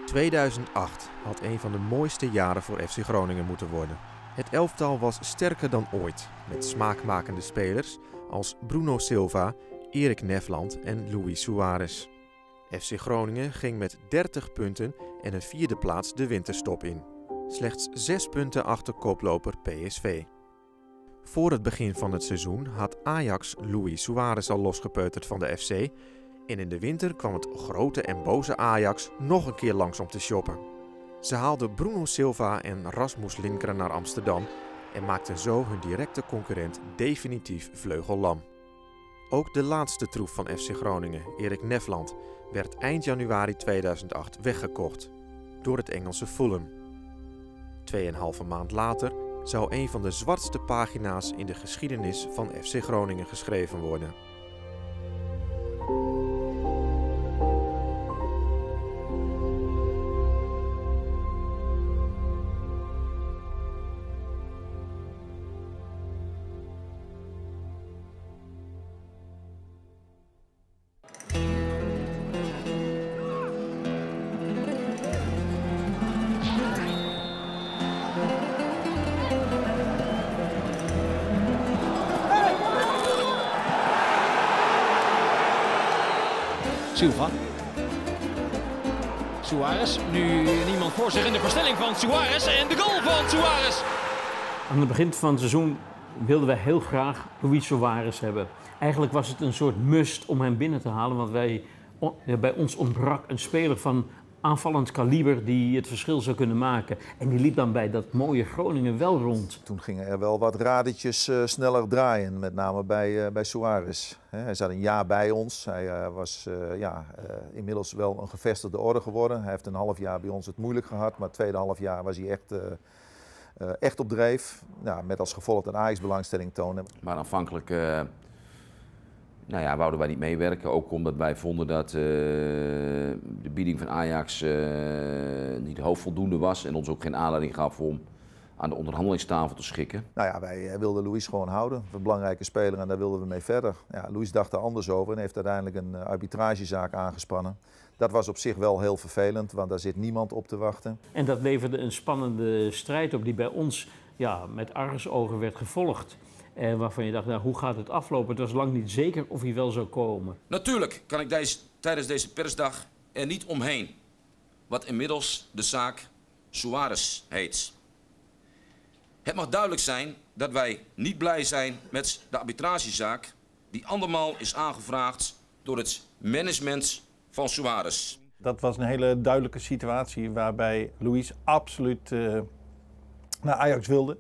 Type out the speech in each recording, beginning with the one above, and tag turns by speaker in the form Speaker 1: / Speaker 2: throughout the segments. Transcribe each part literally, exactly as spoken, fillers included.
Speaker 1: tweeduizend acht had een van de mooiste jaren voor F C Groningen moeten worden. Het elftal was sterker dan ooit, met smaakmakende spelers als Bruno Silva, Erik Nefland en Luis Suarez. F C Groningen ging met dertig punten en een vierde plaats de winterstop in. Slechts zes punten achter koploper P S V. Voor het begin van het seizoen had Ajax Luis Suarez al losgepeuterd van de F C en in de winter kwam het grote en boze Ajax nog een keer langs om te shoppen. Ze haalden Bruno Silva en Rasmus Lindgren naar Amsterdam en maakten zo hun directe concurrent definitief vleugellam. Ook de laatste troef van F C Groningen, Erik Nefland, werd eind januari tweeduizend acht weggekocht door het Engelse Fulham. Tweeënhalve maand later zou een van de zwartste pagina's in de geschiedenis van F C Groningen geschreven worden.
Speaker 2: Silva. Suarez. Nu niemand voor zich in de verstelling van Suarez. En de goal van Suarez.
Speaker 3: Aan het begin van het seizoen wilden wij heel graag Luis Suarez hebben. Eigenlijk was het een soort must om hem binnen te halen. Want wij, bij ons ontbrak een speler van aanvallend kaliber die het verschil zou kunnen maken. En die liep dan bij dat mooie Groningen wel rond.
Speaker 4: Toen gingen er wel wat radertjes uh, sneller draaien, met name bij, uh, bij Suarez. He, hij zat een jaar bij ons. Hij uh, was uh, ja, uh, inmiddels wel een gevestigde orde geworden. Hij heeft een half jaar bij ons het moeilijk gehad, maar het tweede half jaar was hij echt, uh, uh, echt op dreef. Ja, met als gevolg dat Ajax belangstelling toonde.
Speaker 5: Maar aanvankelijk uh, nou ja, wouden wij niet meewerken, ook omdat wij vonden dat uh, de bieding van Ajax uh, niet hoofdvoldoende was en ons ook geen aanleiding gaf om aan de onderhandelingstafel te schikken.
Speaker 4: Nou ja, wij wilden Luis gewoon houden, een belangrijke speler, en daar wilden we mee verder. Ja, Luis dacht er anders over en heeft uiteindelijk een arbitragezaak aangespannen. Dat was op zich wel heel vervelend, want daar zit niemand op te wachten.
Speaker 3: En dat leverde een spannende strijd op die bij ons ja, met argusogen werd gevolgd. En waarvan je dacht, nou, hoe gaat het aflopen? Het was lang niet zeker of hij wel zou komen.
Speaker 6: Natuurlijk kan ik deze, tijdens deze persdag er niet omheen. Wat inmiddels de zaak Suarez heet. Het mag duidelijk zijn dat wij niet blij zijn met de arbitragezaak die andermaal is aangevraagd door het management van Suarez.
Speaker 7: Dat was een hele duidelijke situatie waarbij Luis absoluut uh, naar Ajax wilde.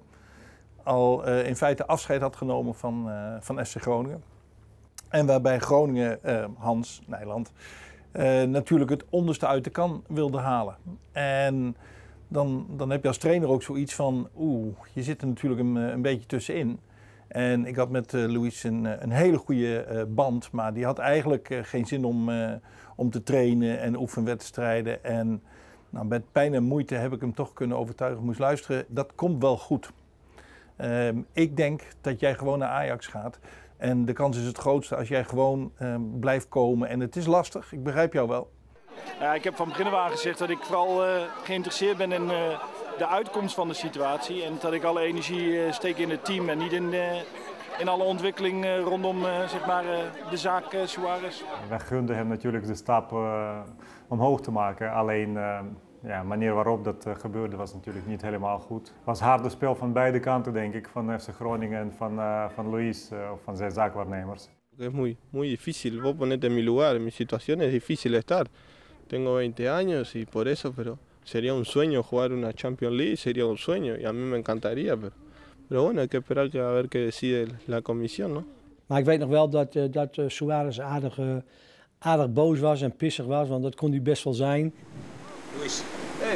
Speaker 7: Al uh, in feite afscheid had genomen van, uh, van F C Groningen. En waarbij Groningen, uh, Hans Nijland, uh, natuurlijk het onderste uit de kan wilde halen. En dan, dan heb je als trainer ook zoiets van, oeh, je zit er natuurlijk een, een beetje tussenin. En ik had met uh, Luis een, een hele goede uh, band, maar die had eigenlijk uh, geen zin om, uh, om te trainen en oefenwedstrijden. En nou, met pijn en moeite heb ik hem toch kunnen overtuigen, moest luisteren, dat komt wel goed. Uh, ik denk dat jij gewoon naar Ajax gaat. En de kans is het grootste als jij gewoon uh, blijft komen. En het is lastig, ik begrijp jou wel.
Speaker 8: Ja, ik heb van begin af aan gezegd dat ik vooral uh, geïnteresseerd ben in uh, de uitkomst van de situatie. En dat ik alle energie uh, steek in het team en niet in, uh, in alle ontwikkeling uh, rondom uh, zeg maar, uh, de zaak uh, Suarez.
Speaker 9: Wij gunden hem natuurlijk de stap uh, omhoog te maken. Alleen uh, ja, de manier waarop dat uh, gebeurde was natuurlijk niet helemaal goed. Het was harde spel van beide kanten, denk ik. Van F C Groningen en van, uh, van Luis, uh, of van zijn zaakwaarnemers.
Speaker 10: Es muy, muy difícil, vos ponete en mi lugar, en mi situación es difícil estar. Tengo veinte años y por eso, pero sería un sueño jugar una Champions League, sería un sueño y a mí me encantaría, pero, pero bueno, hay que esperar a ver qué decide la comisión, ¿no?
Speaker 11: Maar ik weet nog wel dat, uh, dat uh, Suarez aardig, uh, aardig boos was en pissig was, want dat kon hij best wel zijn.
Speaker 10: Luis, hey,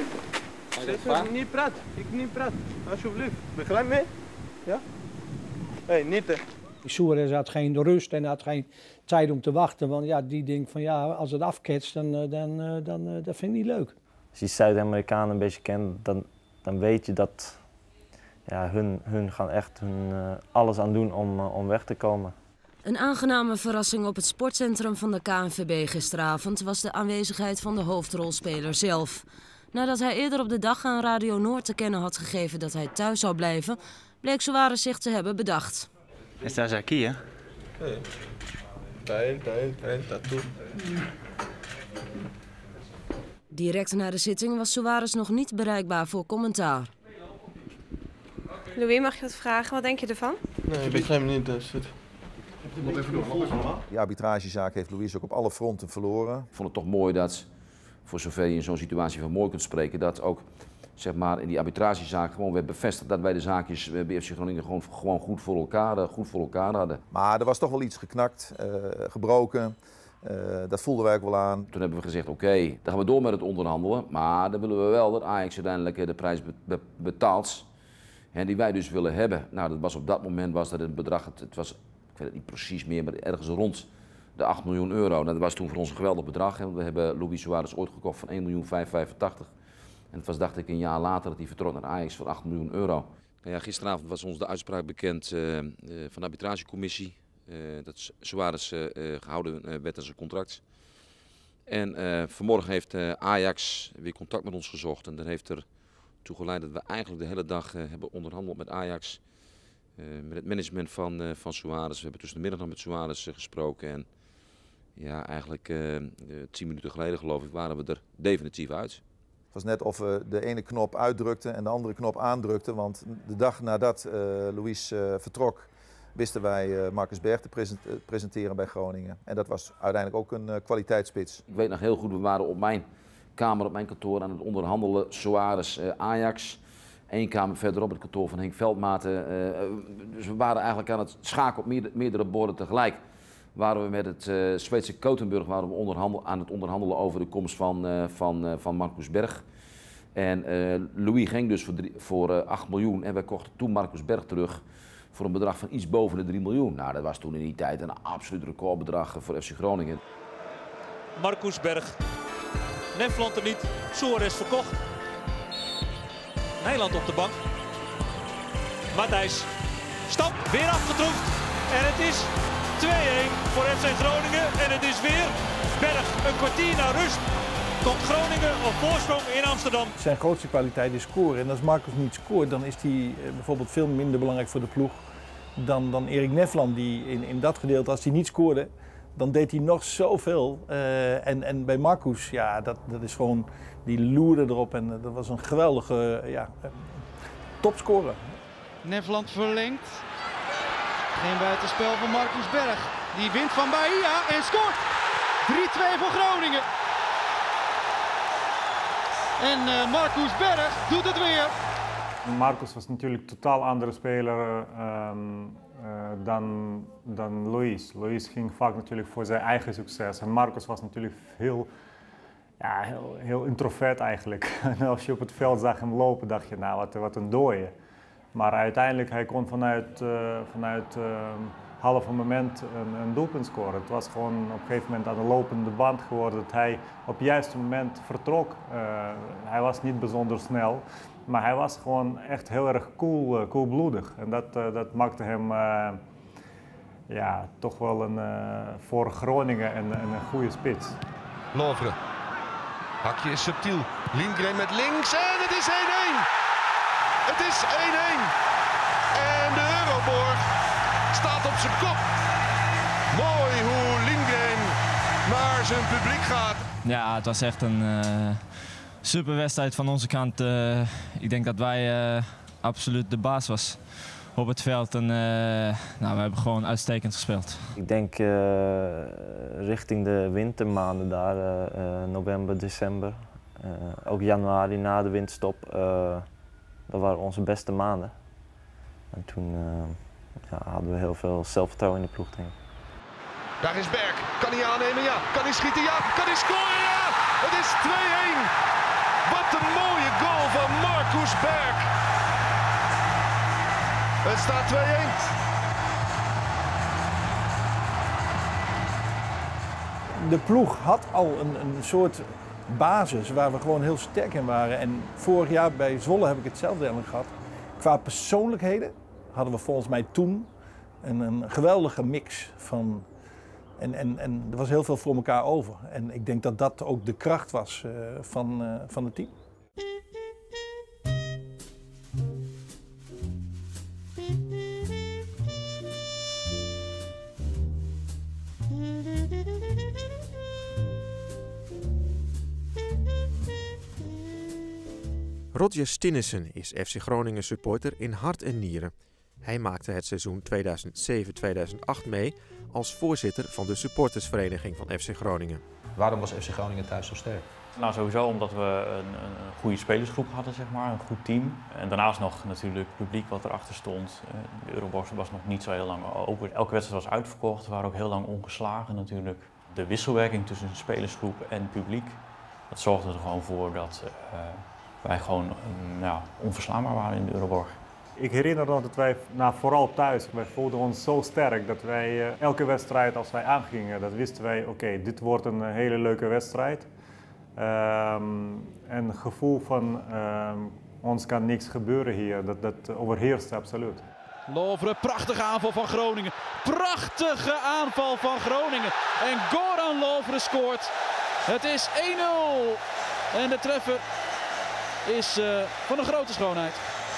Speaker 10: ik niet praat, ik niet praat, alsjeblieft, begrijp me? Ja? Hey, niet.
Speaker 11: Suarez had geen rust en had geen tijd om te wachten, want ja, die denkt van ja, als het afketst, dan, dan, dan, dan dat vind ik niet leuk.
Speaker 12: Als je Zuid-Amerikanen een beetje kent, dan, dan weet je dat ja, hun, hun gaan echt hun, uh, alles aan doen om, uh, om weg te komen.
Speaker 13: Een aangename verrassing op het sportcentrum van de K N V B gisteravond was de aanwezigheid van de hoofdrolspeler zelf. Nadat hij eerder op de dag aan Radio Noord te kennen had gegeven dat hij thuis zou blijven, bleek Soares zich te hebben bedacht.
Speaker 14: Estás aquí, hè?
Speaker 10: Sí. Está él, está él, está él, está tú.
Speaker 13: Direct na de zitting was Soares nog niet bereikbaar voor commentaar.
Speaker 15: Louis, mag je wat vragen? Wat denk je ervan?
Speaker 10: Nee, ik begrijp niet. Dat is
Speaker 4: Die arbitragezaak heeft Louis ook op alle fronten verloren.
Speaker 5: Ik vond het toch mooi dat, voor zover je in zo'n situatie van mooi kunt spreken, dat ook zeg maar, in die arbitragezaak gewoon werd bevestigd dat wij de zaakjes bij F C Groningen gewoon, gewoon goed, voor elkaar, goed voor elkaar hadden.
Speaker 4: Maar er was toch wel iets geknakt, uh, gebroken. Uh, dat voelden wij ook wel aan.
Speaker 5: Toen hebben we gezegd, oké, okay, dan gaan we door met het onderhandelen. Maar dan willen we wel dat Ajax uiteindelijk de prijs betaalt en die wij dus willen hebben. Nou, dat was op dat moment was dat een bedrag, het, het was, ik weet het niet precies meer, maar ergens rond de acht miljoen euro. Dat was toen voor ons een geweldig bedrag. Hè. We hebben Luis Suarez ooit gekocht van één miljoen vijfhonderdvijfentachtig. En het was, dacht ik, een jaar later dat hij vertrok naar Ajax voor acht miljoen euro.
Speaker 6: Nou ja, gisteravond was ons de uitspraak bekend uh, uh, van de arbitragecommissie. Uh, dat Suarez uh, uh, gehouden uh, werd aan zijn contract. En uh, vanmorgen heeft uh, Ajax weer contact met ons gezocht. En dat heeft er toe geleid dat we eigenlijk de hele dag uh, hebben onderhandeld met Ajax. Uh, met het management van, uh, van Suarez. We hebben tussen de middag nog met Suarez uh, gesproken. En ja, eigenlijk uh, uh, tien minuten geleden geloof ik waren we er definitief uit.
Speaker 4: Het was net of we de ene knop uitdrukten en de andere knop aandrukten. Want de dag nadat uh, Louis uh, vertrok, wisten wij uh, Marcus Berg te present presenteren bij Groningen. En dat was uiteindelijk ook een uh, kwaliteitsspits.
Speaker 5: Ik weet nog heel goed, we waren op mijn kamer, op mijn kantoor aan het onderhandelen. Suarez, uh, Ajax. Eén kamer verderop, het kantoor van Henk Veldmaten. Uh, dus we waren eigenlijk aan het schakelen op meerdere, meerdere borden tegelijk. Waren we met het uh, Zweedse Kothenburg waren we onderhandel, aan het onderhandelen over de komst van, uh, van, uh, van Marcus Berg. En uh, Louis ging dus voor, drie, voor uh, acht miljoen en wij kochten toen Marcus Berg terug voor een bedrag van iets boven de drie miljoen. Nou, dat was toen in die tijd een absoluut recordbedrag voor F C Groningen.
Speaker 16: Marcus Berg, Nefland er niet, Suarez verkocht. Nijland op de bank. Matthijs, stap, weer afgetroefd. En het is twee-een voor F C Groningen. En het is weer Berg, een kwartier naar rust. Komt Groningen op voorsprong in Amsterdam.
Speaker 7: Zijn grootste kwaliteit is scoren. En als Marcus niet scoort, dan is hij bijvoorbeeld veel minder belangrijk voor de ploeg dan, dan Erik Nefland. Die in, in dat gedeelte, als hij niet scoorde, dan deed hij nog zoveel. Uh, en, en bij Marcus, ja, dat, dat is gewoon, die loerde erop. En dat was een geweldige uh, ja, uh, topscorer.
Speaker 17: Nefland verlengt. Geen buitenspel van Marcus Berg. Die wint van Bahia en scoort. drie-twee voor Groningen. En uh, Marcus Berg doet het weer.
Speaker 9: Marcus was natuurlijk een totaal andere speler um, uh, dan, dan Louis. Louis ging vaak natuurlijk voor zijn eigen succes. En Marcus was natuurlijk heel, ja, heel, heel introvert eigenlijk. En als je op het veld zag hem lopen, dacht je, nou wat, wat een dooie. Maar uiteindelijk hij kon vanuit, uh, vanuit uh, halve moment een, een doelpunt scoren. Het was gewoon op een gegeven moment aan de lopende band geworden dat hij op het juiste moment vertrok. Uh, hij was niet bijzonder snel, maar hij was gewoon echt heel erg cool, uh, koelbloedig. En dat, uh, dat maakte hem uh, ja, toch wel een, uh, voor Groningen een, een goede spits.
Speaker 18: Lovre. Hakje is subtiel. Lindgren met links en het is één-één. Het is één-één. En de Euroborg staat op zijn kop. Mooi hoe Lindgren naar zijn publiek gaat.
Speaker 19: Ja, het was echt een uh, super wedstrijd van onze kant. Uh, ik denk dat wij uh, absoluut de baas was op het veld. En uh, nou, we hebben gewoon uitstekend gespeeld.
Speaker 12: Ik denk uh, richting de wintermaanden daar, uh, november, december. Uh, ook januari na de winterstop. Uh, dat waren onze beste maanden. En toen uh, ja, hadden we heel veel zelfvertrouwen in de ploeg, denk ik.
Speaker 18: Daar is Berg. Kan hij aannemen? Ja. Kan hij schieten? Ja. Kan hij scoren? Ja. Het is twee-één. Wat een mooie goal van Marcus Berg. Het staat twee-één.
Speaker 7: De ploeg had al een, een soort basis waar we gewoon heel sterk in waren. En vorig jaar bij Zwolle heb ik hetzelfde eigenlijk gehad. Qua persoonlijkheden hadden we volgens mij toen een, een geweldige mix van... En, en, en er was heel veel voor elkaar over. En ik denk dat dat ook de kracht was uh, van, uh, van het team.
Speaker 1: Roger Stinnissen is F C Groningen supporter in hart en nieren. Hij maakte het seizoen tweeduizend zeven tweeduizend acht mee als voorzitter van de supportersvereniging van F C Groningen.
Speaker 14: Waarom was F C Groningen thuis zo sterk?
Speaker 20: Nou, sowieso omdat we een, een goede spelersgroep hadden, zeg maar, een goed team. En daarnaast nog natuurlijk het publiek wat erachter stond. De Euroborg was nog niet zo heel lang open. Elke wedstrijd was uitverkocht, we waren ook heel lang ongeslagen natuurlijk. De wisselwerking tussen de spelersgroep en publiek, dat zorgde er gewoon voor dat uh, wij gewoon uh, nou, onverslaanbaar waren in de Euroborg.
Speaker 9: Ik herinner me dat wij, nou, vooral thuis, wij voelden ons zo sterk dat wij uh, elke wedstrijd als wij aangingen, dat wisten wij, oké, okay, dit wordt een hele leuke wedstrijd. Um, en het gevoel van um, ons kan niks gebeuren hier, dat, dat overheerst absoluut.
Speaker 16: Loveren, prachtige aanval van Groningen. Prachtige aanval van Groningen. En Goran Loveren scoort. Het is één nul. En de treffer is uh, van een grote schoonheid.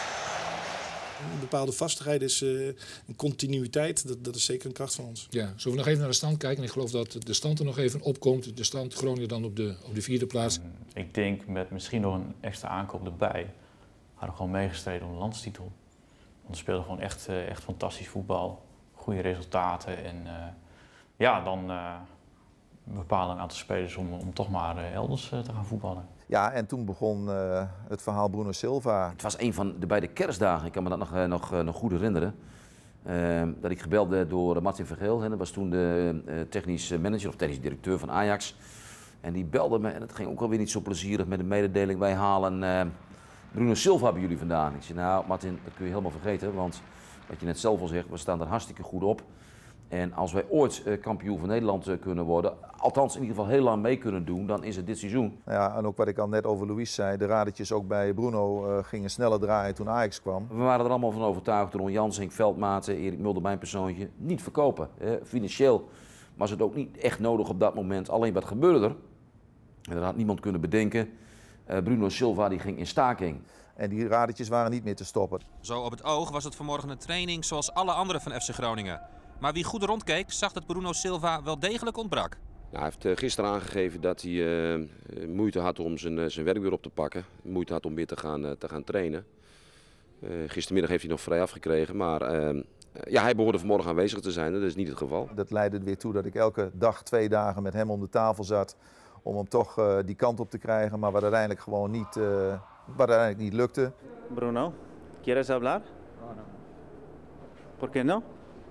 Speaker 21: Een bepaalde vastigheid is uh, een continuïteit, dat, dat is zeker een kracht van ons.
Speaker 22: Ja, zullen we nog even naar de stand kijken? Ik geloof dat de stand er nog even opkomt. De stand Groningen dan op de, op de vierde plaats.
Speaker 20: Ik denk met misschien nog een extra aankoop erbij, hadden we gewoon meegestreden om de landstitel. Want we speelden gewoon echt, uh, echt fantastisch voetbal, goede resultaten en uh, ja, dan uh, bepalen een aantal spelers om, om toch maar uh, elders uh, te gaan voetballen.
Speaker 4: Ja, en toen begon uh, het verhaal Bruno Silva.
Speaker 5: Het was een van de beide kerstdagen, ik kan me dat nog, uh, nog, uh, nog goed herinneren. Uh, dat ik gebeld werd door Martin Vergeel, hè, dat was toen de uh, technisch manager of technisch directeur van Ajax. En die belde me en het ging ook alweer niet zo plezierig met de mededeling, wij halen uh, Bruno Silva bij jullie vandaan. Ik zei, nou Martin, dat kun je helemaal vergeten, want wat je net zelf al zegt, we staan er hartstikke goed op. En als wij ooit uh, kampioen van Nederland uh, kunnen worden, althans in ieder geval heel lang mee kunnen doen, dan is het dit seizoen.
Speaker 4: Ja, en ook wat ik al net over Luis zei, de radertjes ook bij Bruno uh, gingen sneller draaien toen Ajax kwam.
Speaker 5: We waren er allemaal van overtuigd, Ron Jans, Henk Veldmaten, Erik Mulder, mijn persoontje, niet verkopen. Uh, financieel was het ook niet echt nodig op dat moment, alleen wat gebeurde er? En dat had niemand kunnen bedenken. Uh, Bruno Silva die ging in staking.
Speaker 4: En die radertjes waren niet meer te stoppen.
Speaker 23: Zo op het oog was het vanmorgen een training zoals alle andere van F C Groningen. Maar wie goed rondkeek, zag dat Bruno Silva wel degelijk ontbrak.
Speaker 24: Ja, hij heeft uh, gisteren aangegeven dat hij uh, moeite had om zijn, uh, zijn werk weer op te pakken. Moeite had om weer te gaan, uh, te gaan trainen. Uh, gistermiddag heeft hij nog vrij afgekregen, maar uh, ja, hij behoorde vanmorgen aanwezig te zijn. Dat is niet het geval.
Speaker 4: Dat leidde er weer toe dat ik elke dag, twee dagen met hem om de tafel zat. Om hem toch uh, die kant op te krijgen, maar wat uiteindelijk gewoon niet, uh, wat uiteindelijk niet lukte.
Speaker 25: Bruno, ¿quieres hablar? No, no. ¿Por qué no?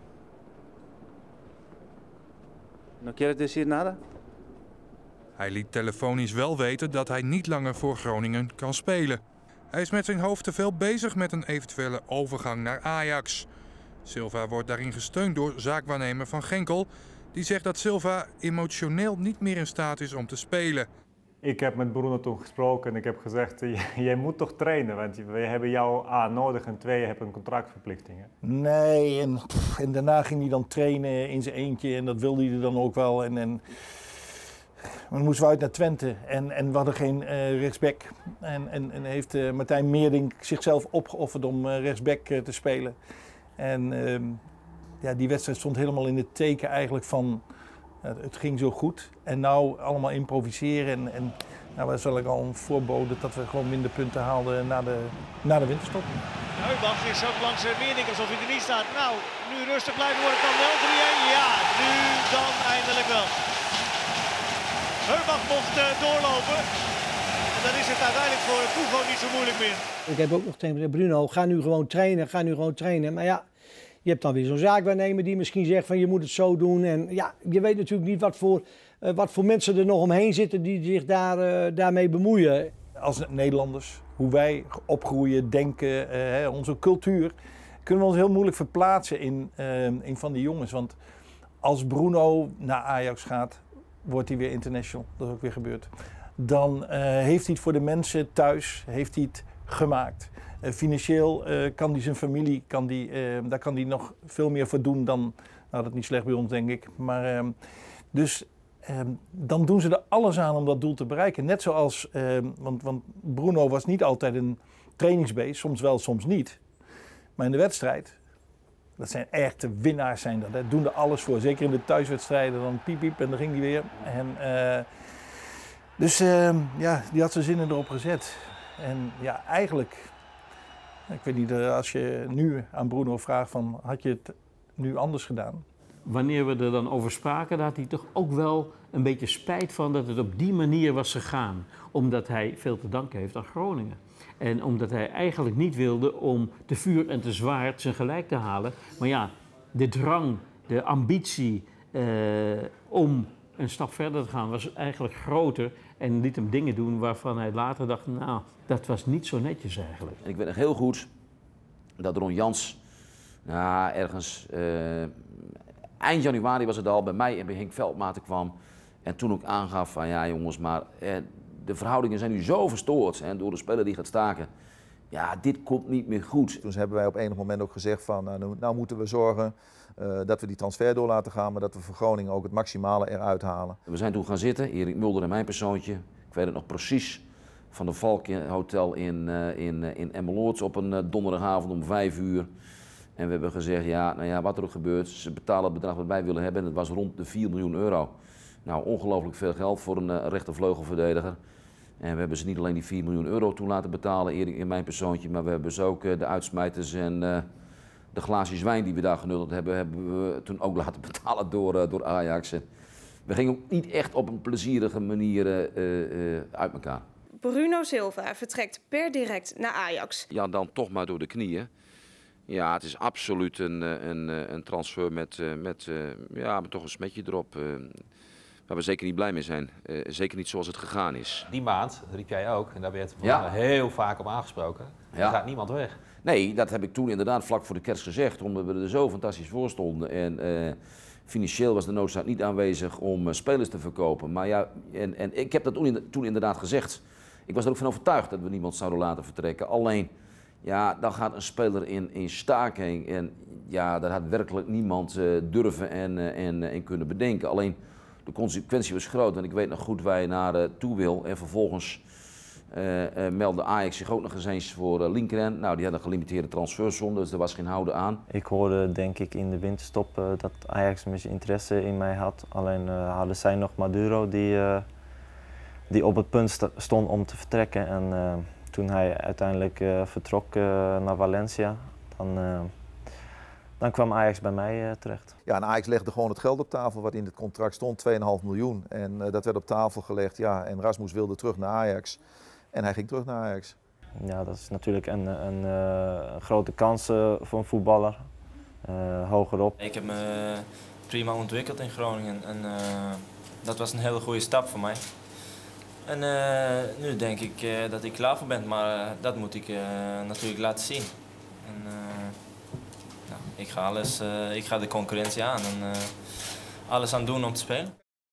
Speaker 25: ¿No quieres decir nada?
Speaker 26: Hij liet telefonisch wel weten dat hij niet langer voor Groningen kan spelen. Hij is met zijn hoofd te veel bezig met een eventuele overgang naar Ajax. Silva wordt daarin gesteund door zaakwaarnemer Van Genkel, die zegt dat Silva emotioneel niet meer in staat is om te spelen.
Speaker 9: Ik heb met Bruno toen gesproken en ik heb gezegd, jij moet toch trainen, want we hebben jou A nodig en twee, je hebt een contractverplichtingen.
Speaker 7: Nee, en, pff, en daarna ging hij dan trainen in zijn eentje en dat wilde hij dan ook wel. En, en, maar dan moesten we uit naar Twente en, en we hadden geen uh, rechtsback. En, en, en heeft uh, Martijn Meerdink zichzelf opgeofferd om uh, rechtsback uh, te spelen. En uh, ja, die wedstrijd stond helemaal in het teken eigenlijk van... Het ging zo goed en nou allemaal improviseren en, en nou was wel al een voorbode dat we gewoon minder punten haalden na de, na de winterstop.
Speaker 16: Heubach is ook langs Meerdink alsof hij er niet staat. Nou, nu rustig blijven, wordt het dan wel drie-een. Ja, nu dan eindelijk wel. Heubach mocht uh, doorlopen en dan is het uiteindelijk voor Kuvo niet zo moeilijk meer.
Speaker 11: Ik heb ook nog tegen Bruno, ga nu gewoon trainen, ga nu gewoon trainen. Maar ja, je hebt dan weer zo'n zaakwaarnemer die misschien zegt van je moet het zo doen. En ja, je weet natuurlijk niet wat voor, uh, wat voor mensen er nog omheen zitten die zich daar, uh, daarmee bemoeien.
Speaker 7: Als Nederlanders, hoe wij opgroeien, denken, uh, onze cultuur, kunnen we ons heel moeilijk verplaatsen in uh, een van die jongens. Want als Bruno naar Ajax gaat, wordt hij weer international. Dat is ook weer gebeurd. Dan uh, heeft hij het voor de mensen thuis, heeft hij het gemaakt. Uh, financieel uh, kan hij zijn familie, kan die, uh, daar kan hij nog veel meer voor doen dan, nou dat is niet slecht bij ons denk ik, maar uh, dus uh, dan doen ze er alles aan om dat doel te bereiken. Net zoals, uh, want, want Bruno was niet altijd een trainingsbeest, soms wel, soms niet. Maar in de wedstrijd, dat zijn echte winnaars zijn dat, hè. Doen er alles voor. Zeker in de thuiswedstrijden, dan piep piep en dan ging die weer. En, uh, dus uh, ja, die had zijn zinnen erop gezet. En ja, eigenlijk, ik weet niet, als je nu aan Bruno vraagt van, had je het nu anders gedaan?
Speaker 2: Wanneer we er dan over spraken, daar had hij toch ook wel een beetje spijt van dat het op die manier was gegaan. Omdat hij veel te danken heeft aan Groningen. En omdat hij eigenlijk niet wilde om te vuur en te zwaard zijn gelijk te halen. Maar ja, de drang, de ambitie uh, om een stap verder te gaan was eigenlijk groter. En liet hem dingen doen waarvan hij later dacht, nou, dat was niet zo netjes eigenlijk.
Speaker 5: En ik weet nog heel goed dat Ron Jans, nou, ergens uh, eind januari was het al, bij mij en bij Henk Veldmaten kwam. En toen ook aangaf van, ja jongens, maar eh, de verhoudingen zijn nu zo verstoord hè, door de speler die gaat staken. Ja, dit komt niet meer goed.
Speaker 4: Toen hebben wij op enig moment ook gezegd van, nou, nou moeten we zorgen uh, dat we die transfer door laten gaan, maar dat we voor Groningen ook het maximale eruit halen.
Speaker 5: We zijn toen gaan zitten, Erik Mulder en mijn persoontje. Ik weet het nog precies, van de Valk Hotel in, uh, in, uh, in Emmeloord op een uh, donderdagavond om vijf uur. En we hebben gezegd, ja, nou ja, wat er ook gebeurt, ze betalen het bedrag wat wij willen hebben en het was rond de vier miljoen euro. Nou, ongelooflijk veel geld voor een uh, rechtervleugelverdediger. En we hebben ze niet alleen die vier miljoen euro toen laten betalen, Erik in mijn persoontje, maar we hebben ze ook uh, de uitsmijters en uh, de glaasjes wijn die we daar genuttigd hebben, hebben we toen ook laten betalen door, uh, door Ajax. We gingen ook niet echt op een plezierige manier uh, uh, uit elkaar.
Speaker 3: Bruno Silva vertrekt per direct naar Ajax.
Speaker 24: Ja, dan toch maar door de knieën. Ja, het is absoluut een, een, een transfer met, met, ja, met toch een smetje erop. Waar we zeker niet blij mee zijn. Uh, zeker niet zoals het gegaan is.
Speaker 14: Die maand, riep jij ook, en daar werd
Speaker 24: ja.
Speaker 14: heel vaak op aangesproken, er
Speaker 24: ja.
Speaker 14: gaat niemand weg.
Speaker 5: Nee, dat heb ik toen inderdaad vlak voor de kerst gezegd, omdat we er zo fantastisch voor stonden. En uh, financieel was de noodzaak niet aanwezig om uh, spelers te verkopen. Maar ja, en, en ik heb dat toen, in, toen inderdaad gezegd. Ik was er ook van overtuigd dat we niemand zouden laten vertrekken. Alleen, ja, dan gaat een speler in, in staking en ja, daar had werkelijk niemand uh, durven en, uh, en, uh, en kunnen bedenken. Alleen, de consequentie was groot, want ik weet nog goed waar je naar uh, toe wil. En vervolgens uh, uh, meldde Ajax zich ook nog eens eens voor uh, Linkerhen. Nou, die hadden een gelimiteerde transfersom, dus er was geen houden aan.
Speaker 12: Ik hoorde denk ik in de winterstop uh, dat Ajax misschien interesse in mij had. Alleen uh, hadden zij nog Maduro die, uh, die op het punt st stond om te vertrekken. En uh, toen hij uiteindelijk uh, vertrok uh, naar Valencia, dan... Uh, Dan kwam Ajax bij mij uh, terecht.
Speaker 4: Ja, en Ajax legde gewoon het geld op tafel wat in het contract stond, twee komma vijf miljoen. En uh, dat werd op tafel gelegd, ja, en Rasmus wilde terug naar Ajax. En hij ging terug naar Ajax.
Speaker 12: Ja, dat is natuurlijk een, een, een grote kans uh, voor een voetballer, uh, hogerop.
Speaker 19: Ik heb me prima ontwikkeld in Groningen en uh, dat was een hele goede stap voor mij. En uh, nu denk ik uh, dat ik klaar voor ben, maar uh, dat moet ik uh, natuurlijk laten zien. En, uh, Ik ga, alles, uh, ik ga de concurrentie aan en uh, alles aan doen om te spelen.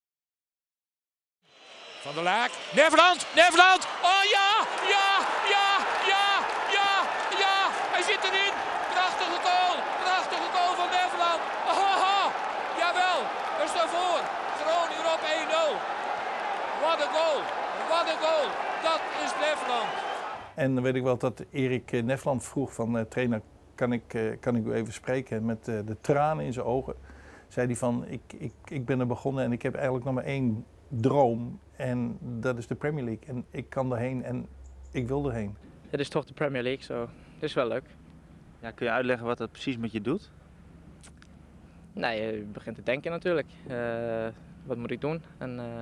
Speaker 8: Van der Laak, Neverland, Neverland! Oh ja, ja, ja, ja, ja, ja! Hij zit erin! Prachtige goal, prachtige goal van Neverland! Oh, oh, oh. Jawel, er staat voor. Groningen op één nul. Wat een goal, wat een goal! Dat is Neverland.
Speaker 7: En dan weet ik wel dat Erik Neverland vroeg van uh, trainer. Kan ik, kan ik u even spreken met de tranen in zijn ogen. Zei hij van, ik, ik, ik ben er begonnen en ik heb eigenlijk nog maar één droom. En dat is de Premier League. En ik kan erheen en ik wil erheen.
Speaker 10: Het is toch de Premier League, zo. Dat is wel leuk.
Speaker 13: Ja, kun je uitleggen wat dat precies met je doet?
Speaker 10: Nee, je begint te denken natuurlijk. Uh, wat moet ik doen? En, uh,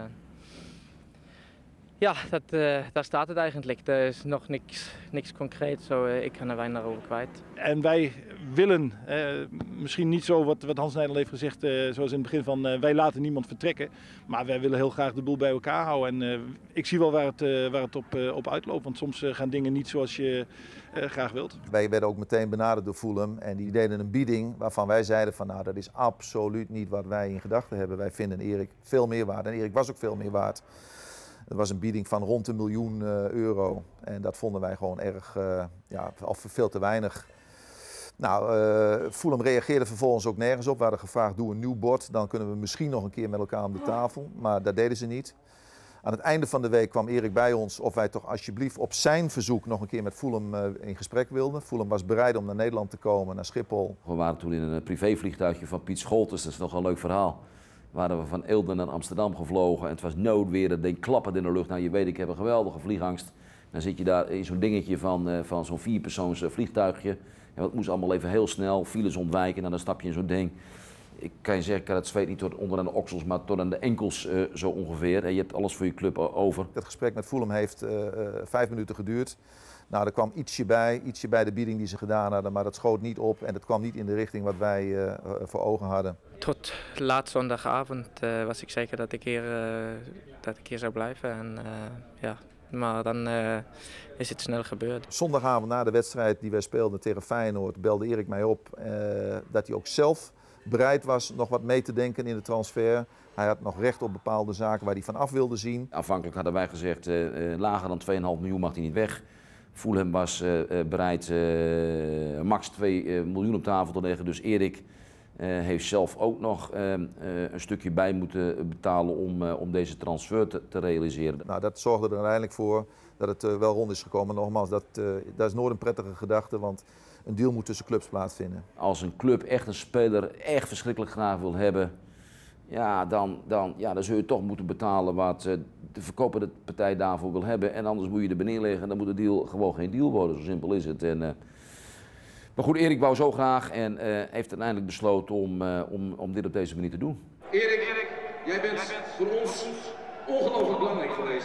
Speaker 10: ja, dat, uh, daar staat het eigenlijk. Er is nog niks, niks concreet, zo uh, ik kan er weinig over kwijt.
Speaker 7: En wij willen, eh, misschien niet zo wat, wat Hans Nijland heeft gezegd, eh, zoals in het begin van uh, wij laten niemand vertrekken. Maar wij willen heel graag de boel bij elkaar houden. En uh, ik zie wel waar het, uh, waar het op, uh, op uitloopt, want soms uh, gaan dingen niet zoals je uh, graag wilt.
Speaker 4: Wij werden ook meteen benaderd door Fulham en die deden een bieding waarvan wij zeiden van nou dat is absoluut niet wat wij in gedachten hebben. Wij vinden Erik veel meer waard en Erik was ook veel meer waard. Het was een bieding van rond een miljoen uh, euro. En dat vonden wij gewoon erg, uh, ja, al veel te weinig. Nou, uh, Fulham reageerde vervolgens ook nergens op. We hadden gevraagd, doe een nieuw bod. Dan kunnen we misschien nog een keer met elkaar om de tafel. Maar dat deden ze niet. Aan het einde van de week kwam Erik bij ons of wij toch alsjeblieft op zijn verzoek nog een keer met Fulham uh, in gesprek wilden. Fulham was bereid om naar Nederland te komen, naar Schiphol.
Speaker 5: We waren toen in een privévliegtuigje van Piet Scholtens, dat is nog een leuk verhaal. Waren we van Eelde naar Amsterdam gevlogen en het was noodweer, dat ding klappend in de lucht. Nou, je weet, ik heb een geweldige vliegangst. Dan zit je daar in zo'n dingetje van, uh, van zo'n vierpersoons vliegtuigje. En dat moest allemaal even heel snel, files ontwijken en dan stap je in zo'n ding. Ik kan je zeggen, ik had het zweet niet tot onder aan de oksels, maar tot aan de enkels uh, zo ongeveer. En je hebt alles voor je club over.
Speaker 4: Het gesprek met Fulham heeft uh, uh, vijf minuten geduurd. Nou, er kwam ietsje bij, ietsje bij de bieding die ze gedaan hadden, maar dat schoot niet op en het kwam niet in de richting wat wij uh, voor ogen hadden.
Speaker 10: Tot laat zondagavond uh, was ik zeker dat ik hier, uh, dat ik hier zou blijven. En, uh, ja. Maar dan uh, is het snel gebeurd.
Speaker 4: Zondagavond na de wedstrijd die wij speelden tegen Feyenoord belde Erik mij op uh, dat hij ook zelf bereid was nog wat mee te denken in de transfer. Hij had nog recht op bepaalde zaken waar hij van af wilde zien.
Speaker 5: Aanvankelijk hadden wij gezegd, uh, lager dan twee komma vijf miljoen mag hij niet weg. Fulham was uh, bereid uh, max twee miljoen op tafel te leggen. Dus Erik uh, heeft zelf ook nog uh, uh, een stukje bij moeten betalen om, uh, om deze transfer te, te realiseren.
Speaker 4: Nou, dat zorgde er uiteindelijk voor dat het uh, wel rond is gekomen. Nogmaals, dat, uh, dat is nooit een prettige gedachte, want een deal moet tussen clubs plaatsvinden.
Speaker 5: Als een club echt een speler echt verschrikkelijk graag wil hebben, ja, dan, dan, ja, dan zul je toch moeten betalen wat uh, de verkopende partij daarvoor wil hebben. En anders moet je er beneden leggen en dan moet de deal gewoon geen deal worden. Zo simpel is het. En, uh, maar goed, Erik wou zo graag en uh, heeft uiteindelijk besloten om, uh, om, om dit op deze manier te doen.
Speaker 1: Erik, Erik, jij bent voor ons ongelooflijk belangrijk geweest.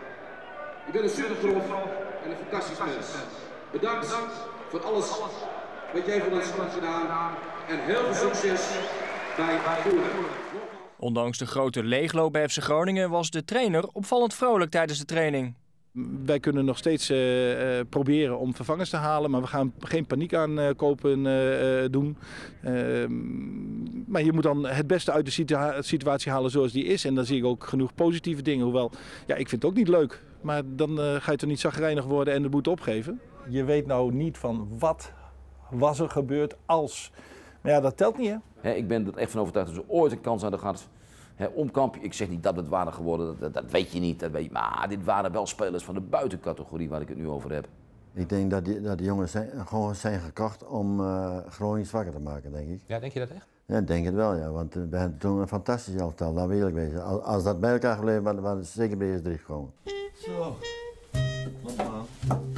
Speaker 1: Je bent een superprof en een fantastisch mens. Bedankt voor alles wat jij voor ons hebt gedaan en heel veel succes bij Fulham.
Speaker 6: Ondanks de grote leegloop bij F C Groningen was de trainer opvallend vrolijk tijdens de training.
Speaker 7: Wij kunnen nog steeds uh, uh, proberen om vervangers te halen, maar we gaan geen paniek aankopen uh, uh, doen. Uh, maar je moet dan het beste uit de situa situatie halen zoals die is. En dan zie ik ook genoeg positieve dingen. Hoewel, ja, ik vind het ook niet leuk. Maar dan uh, ga je toch niet chagrijnig worden en de moed opgeven. Je weet nou niet van wat was er gebeurd als. Maar ja, dat telt niet, hè?
Speaker 5: He, ik ben er echt van overtuigd dat ze ooit een kans hadden gehad. He, om kampioen, ik zeg niet dat het waren geworden, dat, dat weet je niet. Dat weet je, maar dit waren wel spelers van de buitencategorie waar ik het nu over heb.
Speaker 15: Ik denk dat die, dat die jongens zijn, gewoon zijn gekocht om uh, Groningen zwakker te maken, denk ik.
Speaker 14: Ja, denk je dat echt?
Speaker 15: Ja, ik denk het wel, ja. Want we hadden toen een fantastisch elftal, laten we eerlijk wezen. Als, als dat bij elkaar gebleven was, waren ze zeker bij de eerste drie gekomen.
Speaker 17: Zo, normaal.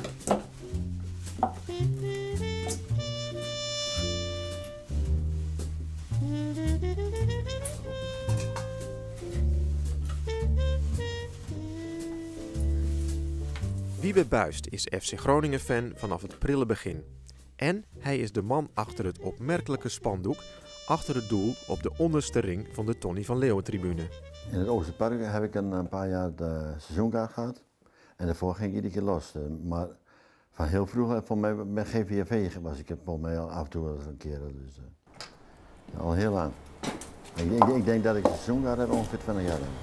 Speaker 18: Wiebe Buist is F C Groningen-fan vanaf het prille begin. En hij is de man achter het opmerkelijke spandoek achter het doel op de onderste ring van de Tonny van Leeuwen-tribune.
Speaker 15: In het Oosterpark heb ik een, een paar jaar de seizoenkaart gehad. En daarvoor ging ik iedere keer los. Maar van heel vroeg, voor mij met G V V was ik volgens mij al af en toe wel eens een keer. Dus, uh, al heel lang. Ik, ik, ik denk dat ik de seizoenkaart heb ongeveer twintig jaar heb.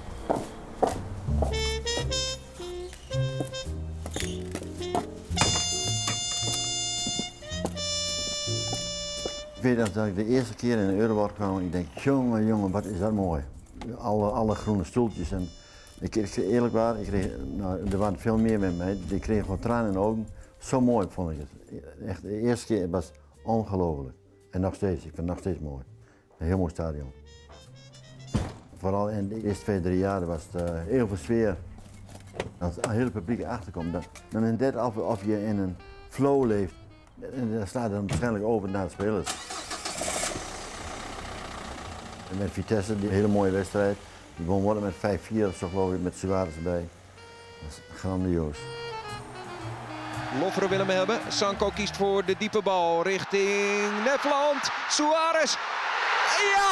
Speaker 15: Ik weet dat ik de eerste keer in de Euroborg kwam en ik denk, jongen, jongen, wat is dat mooi. Alle, alle groene stoeltjes en ik, ik eerlijk waar, ik kreeg, nou, er waren veel meer met mij, ik kreeg gewoon tranen in de ogen. Zo mooi vond ik het. Echt, de eerste keer was ongelooflijk. En nog steeds, ik vind het nog steeds mooi. Een heel mooi stadion. Vooral in de eerste twee, drie jaar was het uh, heel veel sfeer. Als het hele publiek achterkomt, dan, dan is het net of, of je in een flow leeft. En daar staat dan waarschijnlijk over naar de spelers. En met Vitesse, die hele mooie wedstrijd. Die won worden met vijf vier of zo geloof ik, met Suarez erbij. Dat is grandioos.
Speaker 21: Lofferen willen we hebben. Sanko kiest voor de diepe bal richting Nederland. Suarez. Ja!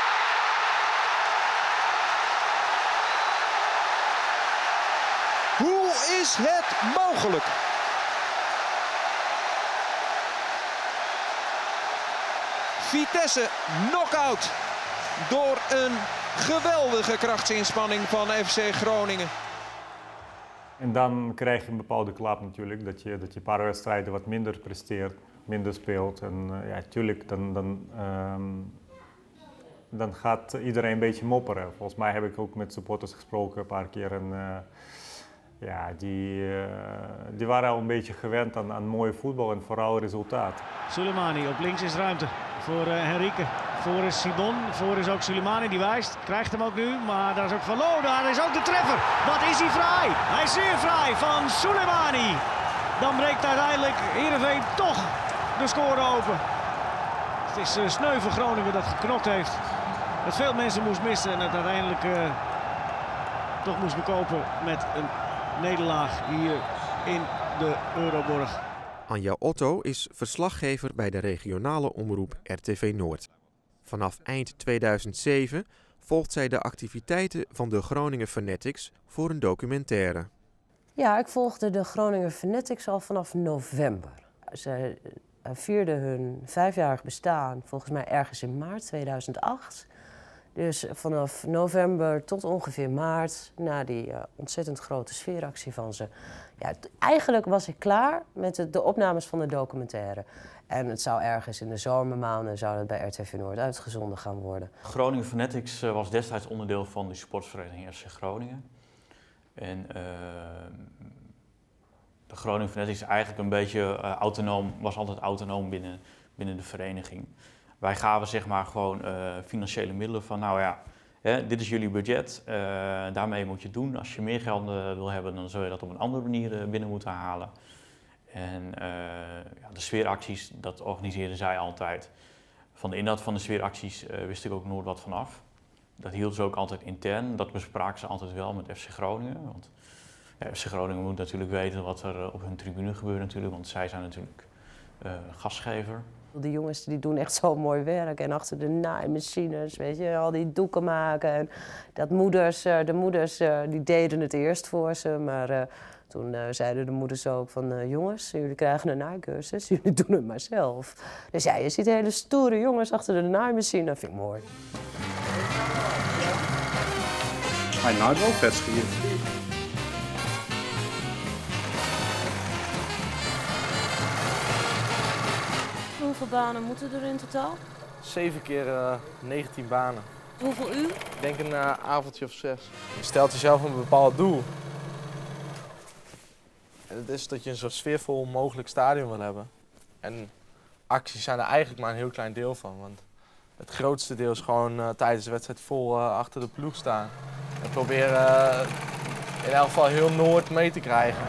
Speaker 21: Hoe is het mogelijk? Vitesse knock-out door een geweldige krachtsinspanning van F C Groningen.
Speaker 9: En dan krijg je een bepaalde klap natuurlijk, dat je, dat je een paar wedstrijden wat minder presteert, minder speelt. En uh, ja, natuurlijk, dan, dan, um, dan gaat iedereen een beetje mopperen. Volgens mij heb ik ook met supporters gesproken een paar keer. En, uh, ja, die, uh, die waren al een beetje gewend aan, aan mooie voetbal en vooral resultaat.
Speaker 20: Soleimani, op links is ruimte voor uh, Henrique. Voor is Simon, voor is ook Soleimani, die wijst. Krijgt hem ook nu, maar daar is ook Van Loo, daar is ook de treffer. Wat is hij fraai? Hij is zeer fraai van Soleimani. Dan breekt uiteindelijk Heerenveen toch de score open. Het is uh, sneu voor Groningen dat geknokt heeft. Dat veel mensen moest missen en het uiteindelijk uh, toch moest bekopen met een nederlaag hier in de Euroborg.
Speaker 18: Anja Otto is verslaggever bij de regionale omroep R T V Noord. Vanaf eind tweeduizend zeven volgt zij de activiteiten van de Groningen Fanatics voor een documentaire.
Speaker 22: Ja, ik volgde de Groningen Fanatics al vanaf november. Ze vierden hun vijfjarig bestaan volgens mij ergens in maart tweeduizend acht. Dus vanaf november tot ongeveer maart, na die uh, ontzettend grote sfeeractie van ze. Ja, eigenlijk was ik klaar met de, de opnames van de documentaire. En het zou ergens in de zomermaanden zou het bij R T V Noord uitgezonden gaan worden.
Speaker 23: Groningen Fanatics uh, was destijds onderdeel van de sportvereniging R C Groningen. En uh, de Groningen Fanatics is eigenlijk een beetje uh, autonoom, was altijd autonoom binnen, binnen de vereniging. Wij gaven zeg maar gewoon uh, financiële middelen van, nou ja, hè, dit is jullie budget, uh, daarmee moet je het doen. Als je meer geld uh, wil hebben, dan zul je dat op een andere manier uh, binnen moeten halen. En uh, ja, de sfeeracties, dat organiseerden zij altijd. Van de inhoud van de sfeeracties uh, wist ik ook nooit wat vanaf. Dat hielden ze ook altijd intern, dat bespraken ze altijd wel met F C Groningen. Want ja, F C Groningen moet natuurlijk weten wat er op hun tribune gebeurt natuurlijk, want zij zijn natuurlijk uh, gastgever.
Speaker 22: Die jongens die doen echt zo mooi werk en achter de naaimachines, weet je, al die doeken maken. En dat moeders, de moeders die deden het eerst voor ze, maar uh, toen uh, zeiden de moeders ook van uh, jongens, jullie krijgen een naaicursus, jullie doen het maar zelf. Dus ja, je ziet hele stoere jongens achter de naaimachine, dat vind ik mooi.
Speaker 25: Hij naait wel vet schier.
Speaker 22: Hoeveel banen moeten er in totaal?
Speaker 12: Zeven keer uh, negentien banen.
Speaker 22: Hoeveel uur?
Speaker 12: Ik denk een uh, avondje of zes. Je stelt jezelf een bepaald doel. En dat is dat je een zo sfeervol mogelijk stadion wil hebben. En acties zijn er eigenlijk maar een heel klein deel van. Want het grootste deel is gewoon uh, tijdens de wedstrijd vol uh, achter de ploeg staan. En proberen uh, in elk geval heel Noord mee te krijgen.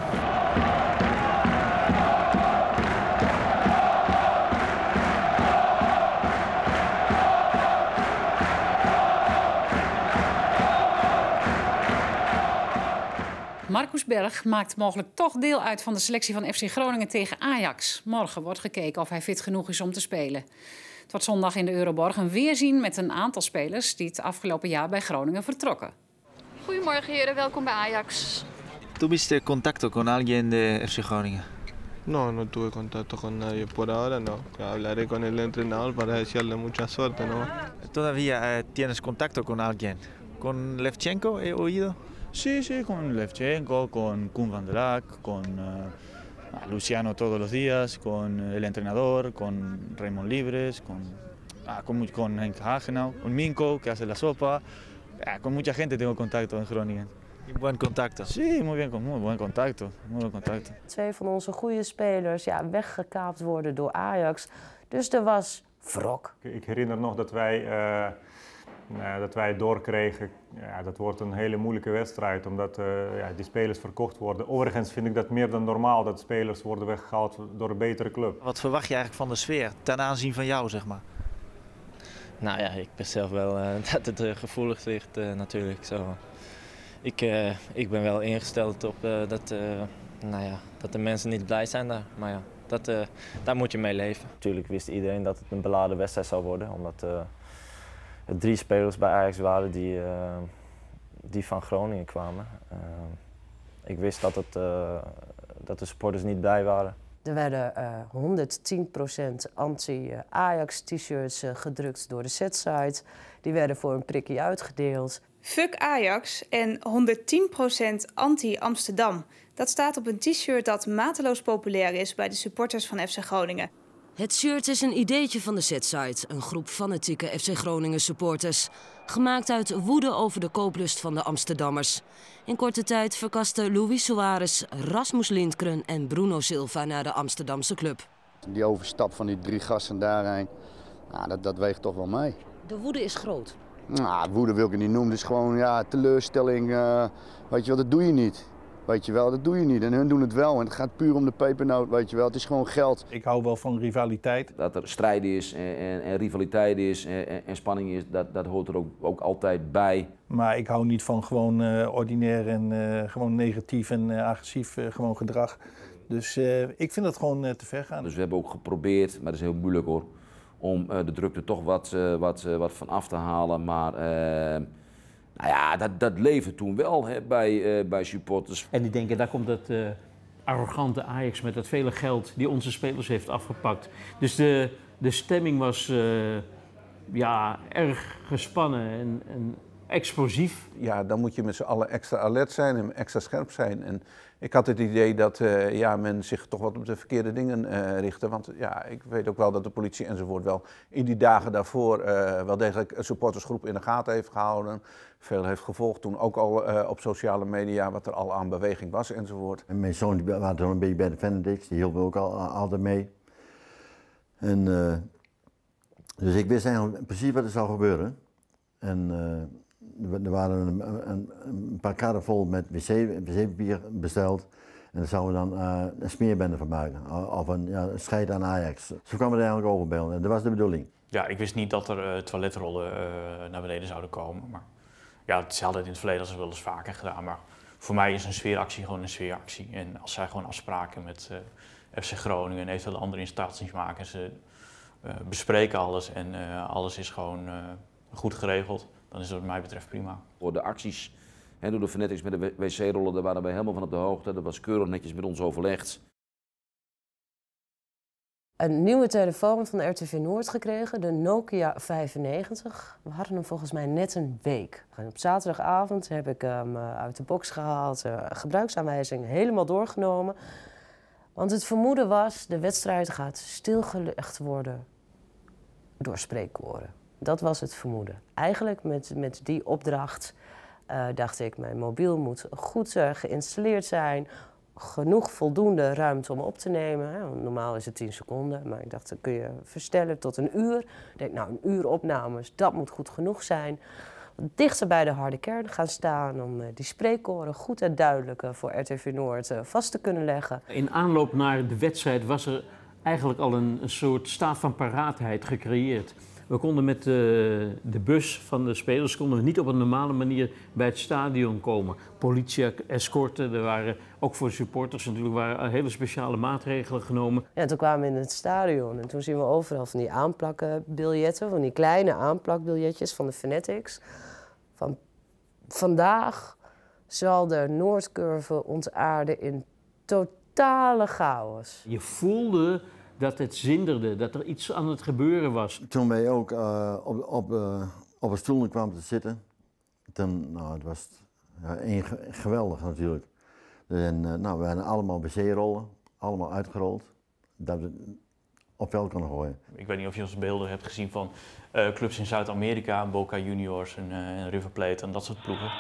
Speaker 26: Marcus Berg maakt mogelijk toch deel uit van de selectie van F C Groningen tegen Ajax. Morgen wordt gekeken of hij fit genoeg is om te spelen. Het wordt zondag in de Euroborg een weerzien met een aantal spelers die het afgelopen jaar bij Groningen vertrokken.
Speaker 27: Goedemorgen heren, welkom bij Ajax.
Speaker 28: ¿Tuviste contacto con alguien de F C Groningen?
Speaker 29: No, no tuve contacto con nadie por ahora, no. Hablaré con el entrenador para desearle mucha suerte, ¿no?
Speaker 28: ¿Todavía eh, tienes contacto con alguien? ¿Con Levchenko he oído?
Speaker 30: Sí, sí, con Levchenko, con Koen van der Laak, con uh, Luciano todos los días, con el entrenador, con Raymond Libres, con, ah, con, con Henk Hagenau, con Minko, que hace la sopa. Ja, con mucha gente tengo contacto in Groningen.
Speaker 28: Buen contacto?
Speaker 30: Sí, muy bien, muy buen contacto, muy buen contacto.
Speaker 22: Twee van onze goede spelers ja, weggekaapt worden door Ajax. Dus er was wrok.
Speaker 9: Ik herinner nog dat wij, uh, uh, dat wij doorkregen, ja, dat wordt een hele moeilijke wedstrijd, omdat uh, ja, die spelers verkocht worden. Overigens vind ik dat meer dan normaal, dat spelers worden weggehaald door een betere club.
Speaker 28: Wat verwacht je eigenlijk van de sfeer, ten aanzien van jou, zeg maar?
Speaker 12: Nou ja, ik besef wel uh, dat het uh, gevoelig ligt uh, natuurlijk. Zo. Ik, uh, ik ben wel ingesteld op uh, dat, uh, nou ja, dat de mensen niet blij zijn daar. Maar ja, dat, uh, daar moet je mee leven. Natuurlijk wist iedereen dat het een beladen wedstrijd zou worden. Omdat uh, er drie spelers bij Ajax waren die, uh, die van Groningen kwamen. Uh, ik wist dat, het, uh, dat de supporters niet blij waren.
Speaker 22: Er werden uh, honderdtien procent anti-Ajax t-shirts uh, gedrukt door de setsite. Die werden voor een prikkie uitgedeeld.
Speaker 2: Fuck Ajax en honderdtien procent anti-Amsterdam. Dat staat op een t-shirt dat mateloos populair is bij de supporters van F C Groningen.
Speaker 3: Het shirt is een ideetje van de Z-site, een groep fanatieke F C Groningen supporters. Gemaakt uit woede over de kooplust van de Amsterdammers. In korte tijd verkasten Luis Suarez, Rasmus Lindgren en Bruno Silva naar de Amsterdamse club.
Speaker 4: Die overstap van die drie gasten daarheen, nou, dat, dat weegt toch wel mee.
Speaker 3: De woede is groot.
Speaker 4: Nou, woede wil ik het niet noemen, het is gewoon ja, teleurstelling. Uh, weet je wel, dat doe je niet. Weet je wel, dat doe je niet. En hun doen het wel. En het gaat puur om de pepernoot, weet je wel. Het is gewoon geld.
Speaker 7: Ik hou wel van rivaliteit.
Speaker 5: Dat er strijd is en, en, en rivaliteit is en, en spanning is, dat, dat hoort er ook, ook altijd bij.
Speaker 7: Maar ik hou niet van gewoon uh, ordinair en uh, gewoon negatief en uh, agressief uh, gewoon gedrag. Dus uh, ik vind dat gewoon uh, te ver gaan.
Speaker 5: Dus we hebben ook geprobeerd, maar dat is heel moeilijk hoor, om uh, de druk er toch wat, uh, wat, uh, wat van af te halen. Maar uh, nou ja, dat, dat leefde toen wel hè, bij, uh, bij supporters.
Speaker 8: En die denken, daar komt dat uh, arrogante Ajax met dat vele geld die onze spelers heeft afgepakt. Dus de, de stemming was uh, ja, erg gespannen en, en explosief.
Speaker 10: Ja, dan moet je met z'n allen extra alert zijn en extra scherp zijn. En ik had het idee dat uh, ja, men zich toch wat op de verkeerde dingen uh, richtte. Want ja, ik weet ook wel dat de politie enzovoort wel in die dagen daarvoor uh, wel degelijk een supportersgroep in de gaten heeft gehouden. Veel heeft gevolgd toen ook al uh, op sociale media wat er al aan beweging was enzovoort.
Speaker 15: En mijn zoon die was dan een beetje bij de Venedix, die hielp me ook al, altijd mee. En, uh, dus ik wist eigenlijk precies wat er zou gebeuren. En uh, er waren een, een, een paar karren vol met wc-papier besteld. En daar zouden we dan uh, een smeerbende van maken. Of een, ja, een scheid aan Ajax. Zo kwam het eigenlijk over bij ons. En dat was de bedoeling.
Speaker 23: Ja, ik wist niet dat er uh, toiletrollen uh, naar beneden zouden komen. Maar ja, het is altijd in het verleden als wel eens vaker gedaan. Maar voor mij is een sfeeractie gewoon een sfeeractie. En als zij gewoon afspraken met uh, F C Groningen en eventueel andere instanties maken. Ze uh, bespreken alles en uh, alles is gewoon uh, goed geregeld. Dan is het wat mij betreft prima.
Speaker 5: Voor de acties he, door de Fanatics met de wc-rollen, daar waren wij helemaal van op de hoogte. Dat was keurig netjes met ons overlegd.
Speaker 22: Een nieuwe telefoon van R T V Noord gekregen, de Nokia vijfennegentig. We hadden hem volgens mij net een week. En op zaterdagavond heb ik hem uit de box gehaald, uh, gebruiksaanwijzing helemaal doorgenomen. Want het vermoeden was, de wedstrijd gaat stilgelegd worden door spreekkoren. Dat was het vermoeden. Eigenlijk met, met die opdracht uh, dacht ik, mijn mobiel moet goed uh, geïnstalleerd zijn. Genoeg voldoende ruimte om op te nemen. Hè. Normaal is het tien seconden, maar ik dacht, dan kun je verstellen tot een uur. Ik denk, nou, een uur opnames, dat moet goed genoeg zijn. Dichter bij de harde kern gaan staan om uh, die spreekkoren goed en duidelijk uh, voor R T V Noord uh, vast te kunnen leggen.
Speaker 8: In aanloop naar de wedstrijd was er eigenlijk al een, een soort staat van paraatheid gecreëerd. We konden met de, de bus van de spelers konden we niet op een normale manier bij het stadion komen. Politie-escorten, er waren ook voor de supporters natuurlijk waren hele speciale maatregelen genomen.
Speaker 22: Ja, toen kwamen we in het stadion en toen zien we overal van die aanplakbiljetten, van die kleine aanplakbiljetjes van de Fanatics. Van vandaag zal de Noordcurve ontaarden in totale chaos.
Speaker 8: Je voelde dat het zinderde, dat er iets aan het gebeuren was.
Speaker 15: Toen wij ook uh, op, op, uh, op een stoel kwamen te zitten, toen, nou, het was ja, een, geweldig natuurlijk. En, uh, nou, we hadden allemaal wc-rollen, allemaal uitgerold, dat we op veld konden gooien.
Speaker 23: Ik weet niet of je onze beelden hebt gezien van uh, clubs in Zuid-Amerika, Boca Juniors en, uh, en River Plate en dat soort ploegen.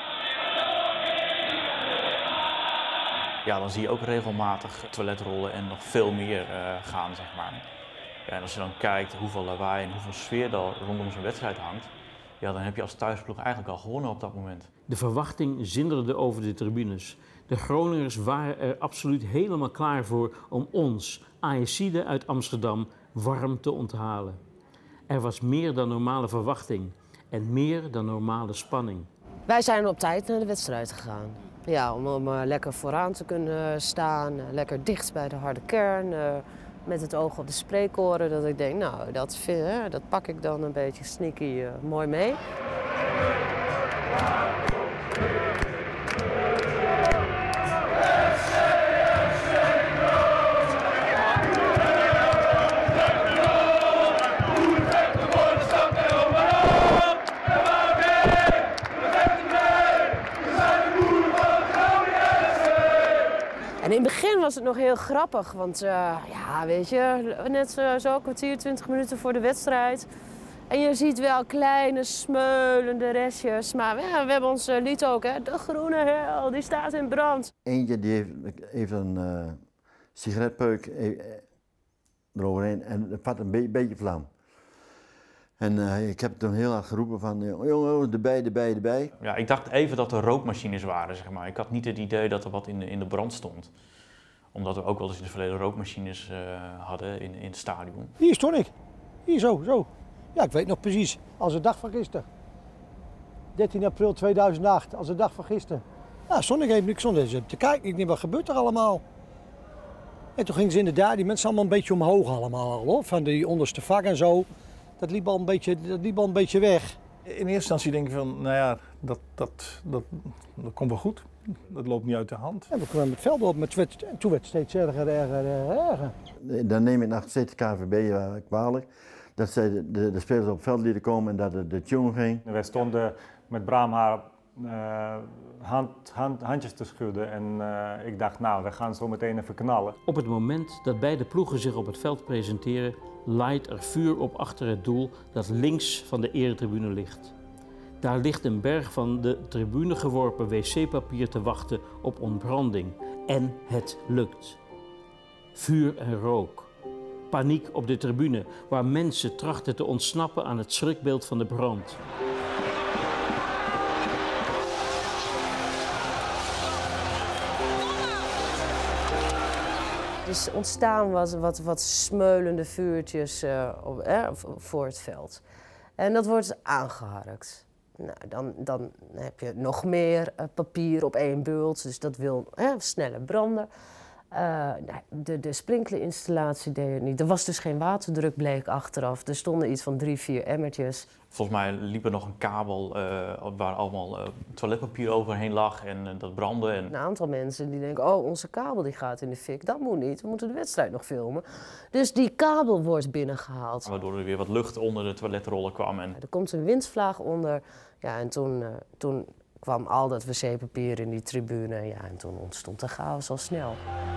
Speaker 23: Ja, dan zie je ook regelmatig toiletrollen en nog veel meer uh, gaan, zeg maar. Ja, en als je dan kijkt hoeveel lawaai en hoeveel sfeer er rondom zo'n wedstrijd hangt, ja, dan heb je als thuisploeg eigenlijk al gewonnen op dat moment.
Speaker 8: De verwachting zinderde over de tribunes. De Groningers waren er absoluut helemaal klaar voor om ons, Ajaxiden uit Amsterdam, warm te onthalen. Er was meer dan normale verwachting en meer dan normale spanning.
Speaker 22: Wij zijn op tijd naar de wedstrijd gegaan. Ja, om, om uh, lekker vooraan te kunnen staan, uh, lekker dicht bij de harde kern, uh, met het oog op de spreekkoren. Dat ik denk, nou, dat, vind, hè, dat pak ik dan een beetje sneaky uh, mooi mee. En in het begin was het nog heel grappig, want uh, ja, weet je, net uh, zo'n kwartier, twintig minuten voor de wedstrijd. En je ziet wel kleine smeulende restjes, maar ja, we hebben ons uh, lied ook, hè. De groene hel, die staat in brand.
Speaker 15: Eentje die heeft, heeft een uh, sigaretpeuk eroverheen en het vat een be beetje vlam. En uh, ik heb toen heel hard geroepen van, jongen, erbij, erbij, erbij.
Speaker 23: Ja, ik dacht even dat er rookmachines waren, zeg maar. Ik had niet het idee dat er wat in de, in de brand stond. Omdat we ook wel eens in het verleden rookmachines uh, hadden in, in het stadion.
Speaker 1: Hier stond ik. Hier zo, zo. Ja, ik weet nog precies. Als de dag van gisteren. dertien april tweeduizend acht, als de dag van gisteren. Ja, stond ik even, ik stond even te kijken. Ik denk, wat gebeurt er allemaal? En toen gingen ze inderdaad, die mensen allemaal een beetje omhoog allemaal, hoor. Van die onderste vak en zo. Dat liep al een beetje, dat liep al een beetje weg.
Speaker 7: In eerste instantie denk ik van, nou ja, dat, dat, dat, dat komt wel goed. Dat loopt niet uit de hand.
Speaker 1: En we kwamen het veld op, maar het en toen werd het steeds erger, erger, erger.
Speaker 15: Dan neem ik nog steeds de K V B uh, kwalijk. Dat zij de, de, de spelers op het veld lieten komen en dat de, de tune ging.
Speaker 9: Wij stonden met Braamhaar uh, hand, hand, handjes te schudden en uh, ik dacht, nou, we gaan zo meteen even knallen.
Speaker 8: Op het moment dat beide ploegen zich op het veld presenteren, laait er vuur op achter het doel dat links van de eretribune ligt. Daar ligt een berg van de tribune geworpen wc-papier te wachten op ontbranding. En het lukt. Vuur en rook. Paniek op de tribune, waar mensen trachten te ontsnappen aan het schrikbeeld van de brand.
Speaker 22: Dus ontstaan was wat, wat smeulende vuurtjes uh, op, eh, voor het veld. En dat wordt aangeharkt. Nou, dan, dan heb je nog meer uh, papier op één bult, dus dat wil eh, sneller branden. Uh, nou, de, de sprinklerinstallatie deed het niet. Er was dus geen waterdruk, bleek achteraf. Er stonden iets van drie, vier emmertjes.
Speaker 23: Volgens mij liep er nog een kabel uh, waar allemaal uh, toiletpapier overheen lag en uh, dat brandde. En...
Speaker 22: Een aantal mensen die denken, oh, onze kabel die gaat in de fik. Dat moet niet, we moeten de wedstrijd nog filmen. Dus die kabel wordt binnengehaald.
Speaker 23: Waardoor er weer wat lucht onder de toiletrollen kwam. En...
Speaker 22: Er komt een windvlaag onder. Ja, en toen, uh, toen kwam al dat wc-papier in die tribune. Ja, en toen ontstond de chaos al snel.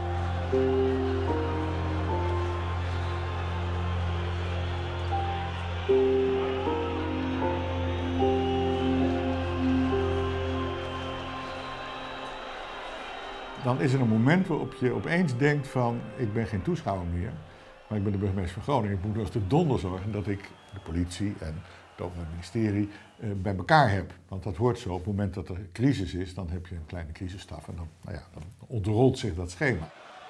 Speaker 6: Dan is er een moment waarop je opeens denkt van, ik ben geen toeschouwer meer, maar ik ben de burgemeester van Groningen. Ik moet als de donder zorgen dat ik de politie en het Openbaar Ministerie uh, bij elkaar heb. Want dat hoort zo, op het moment dat er crisis is, dan heb je een kleine crisisstaf en dan, nou ja, dan ontrolt zich dat schema.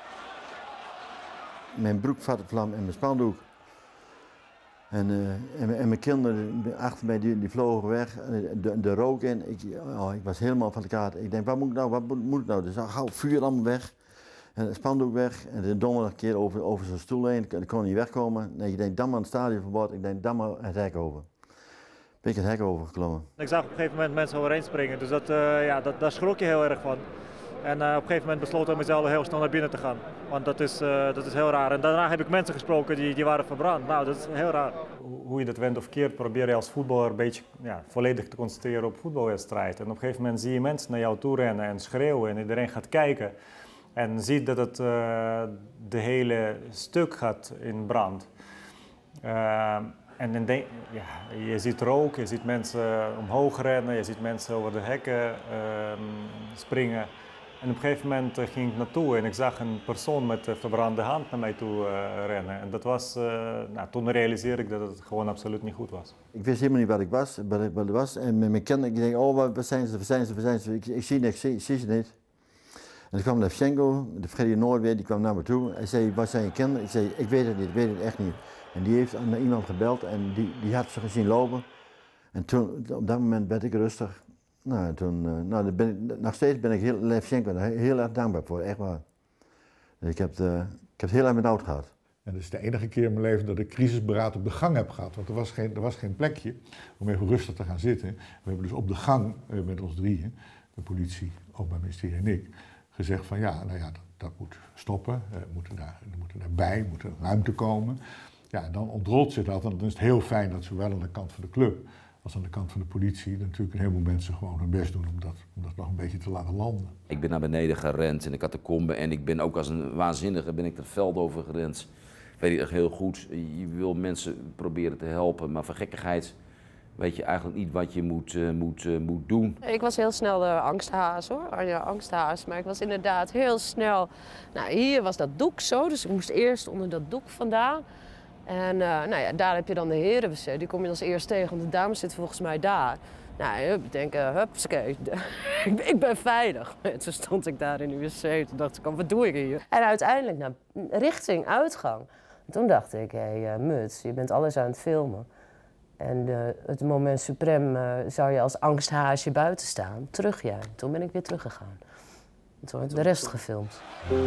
Speaker 15: Mijn broek vatte vlam en mijn spandoek. En, uh, en, en mijn kinderen achter mij, die, die vlogen weg, de, de rook in. Ik, oh, ik was helemaal van de kaart. Ik denk, wat moet ik nou, wat moet, moet ik nou? Dus gauw vuur allemaal weg. En het spandoek weg. En de donderdag een keer over, over zijn stoel heen. Ik kon niet wegkomen. Nee, ik denk, dan maar het stadionverbod. Ik denk, dan maar het hek over. Ben ik het hek overgeklommen.
Speaker 11: Ik zag op een gegeven moment mensen overheen springen. Dus dat, uh, ja, dat, daar schrok je heel erg van. En uh, op een gegeven moment besloot ik mezelf heel snel naar binnen te gaan. Want dat is, uh, dat is heel raar. En daarna heb ik mensen gesproken die, die waren verbrand. Nou, dat is heel raar.
Speaker 9: Hoe je dat went of keert, probeer je als voetballer een beetje ja, volledig te concentreren op voetbalwedstrijd. En op een gegeven moment zie je mensen naar jou toe rennen en schreeuwen en iedereen gaat kijken. En ziet dat het uh, de hele stuk gaat in brand. Uh, en dan denk, ja, je ziet rook, je ziet mensen omhoog rennen, je ziet mensen over de hekken uh, springen. En op een gegeven moment uh, ging ik naartoe en ik zag een persoon met een verbrande hand naar mij toe uh, rennen. En dat was, uh, nou, toen realiseerde ik dat het gewoon absoluut niet goed was.
Speaker 15: Ik wist helemaal niet wat ik was, wat ik, wat ik was. En met mijn kinderen, ik denk, oh, waar zijn ze, waar zijn ze, waar zijn ze? Ik, ik zie niks, ik zie ze niet. En toen kwam Levchenko, de Freddy Noord weer, die kwam naar me toe. Hij zei, wat zijn je kinderen? Ik zei, ik weet het niet, ik weet het echt niet. En die heeft naar iemand gebeld en die, die had ze gezien lopen. En toen, op dat moment werd ik rustig. Nou, toen, uh, nou, ben ik, nog steeds ben ik heel, Levchenko heel, heel erg dankbaar voor, echt waar. Dus ik, heb de, ik heb het heel erg met oud gehad.
Speaker 6: En dat is de enige keer in mijn leven dat ik crisisberaad op de gang heb gehad. Want er was geen, er was geen plekje om even rustig te gaan zitten. We hebben dus op de gang uh, met ons drieën, de politie, Openbaar Ministerie en ik, gezegd van ja, nou ja, dat, dat moet stoppen. Uh, we moeten daar, we moeten daarbij, moet er ruimte komen. Ja, dan ontrolt zich dat en dan is het heel fijn dat zowel aan de kant van de club als aan de kant van de politie natuurlijk een heleboel mensen gewoon hun best doen om dat, om dat nog een beetje te laten landen.
Speaker 5: Ik ben naar beneden gerend in de catacombe en ik ben ook als een waanzinnige ben ik het veld over gerend. Weet ik echt heel goed. Je wil mensen proberen te helpen, maar voor gekkigheid weet je eigenlijk niet wat je moet, uh, moet, uh, moet doen.
Speaker 22: Ik was heel snel de angsthaas hoor, Anja angsthaas. Maar ik was inderdaad heel snel. Nou, hier was dat doek zo, dus ik moest eerst onder dat doek vandaan. En uh, nou ja, daar heb je dan de herenwc, die kom je als eerst tegen, want de dames zitten volgens mij daar. Nou, ik denk, uh, hupsakee, ik ben veilig. En toen stond ik daar in de wc, toen dacht ik, wat doe ik hier? En uiteindelijk naar richting uitgang. En toen dacht ik, hé hey, uh, Muts, je bent alles aan het filmen. En uh, het moment suprem uh, zou je als angsthaasje buiten staan. Terug, ja. Toen ben ik weer teruggegaan. En toen heb ik de rest gefilmd.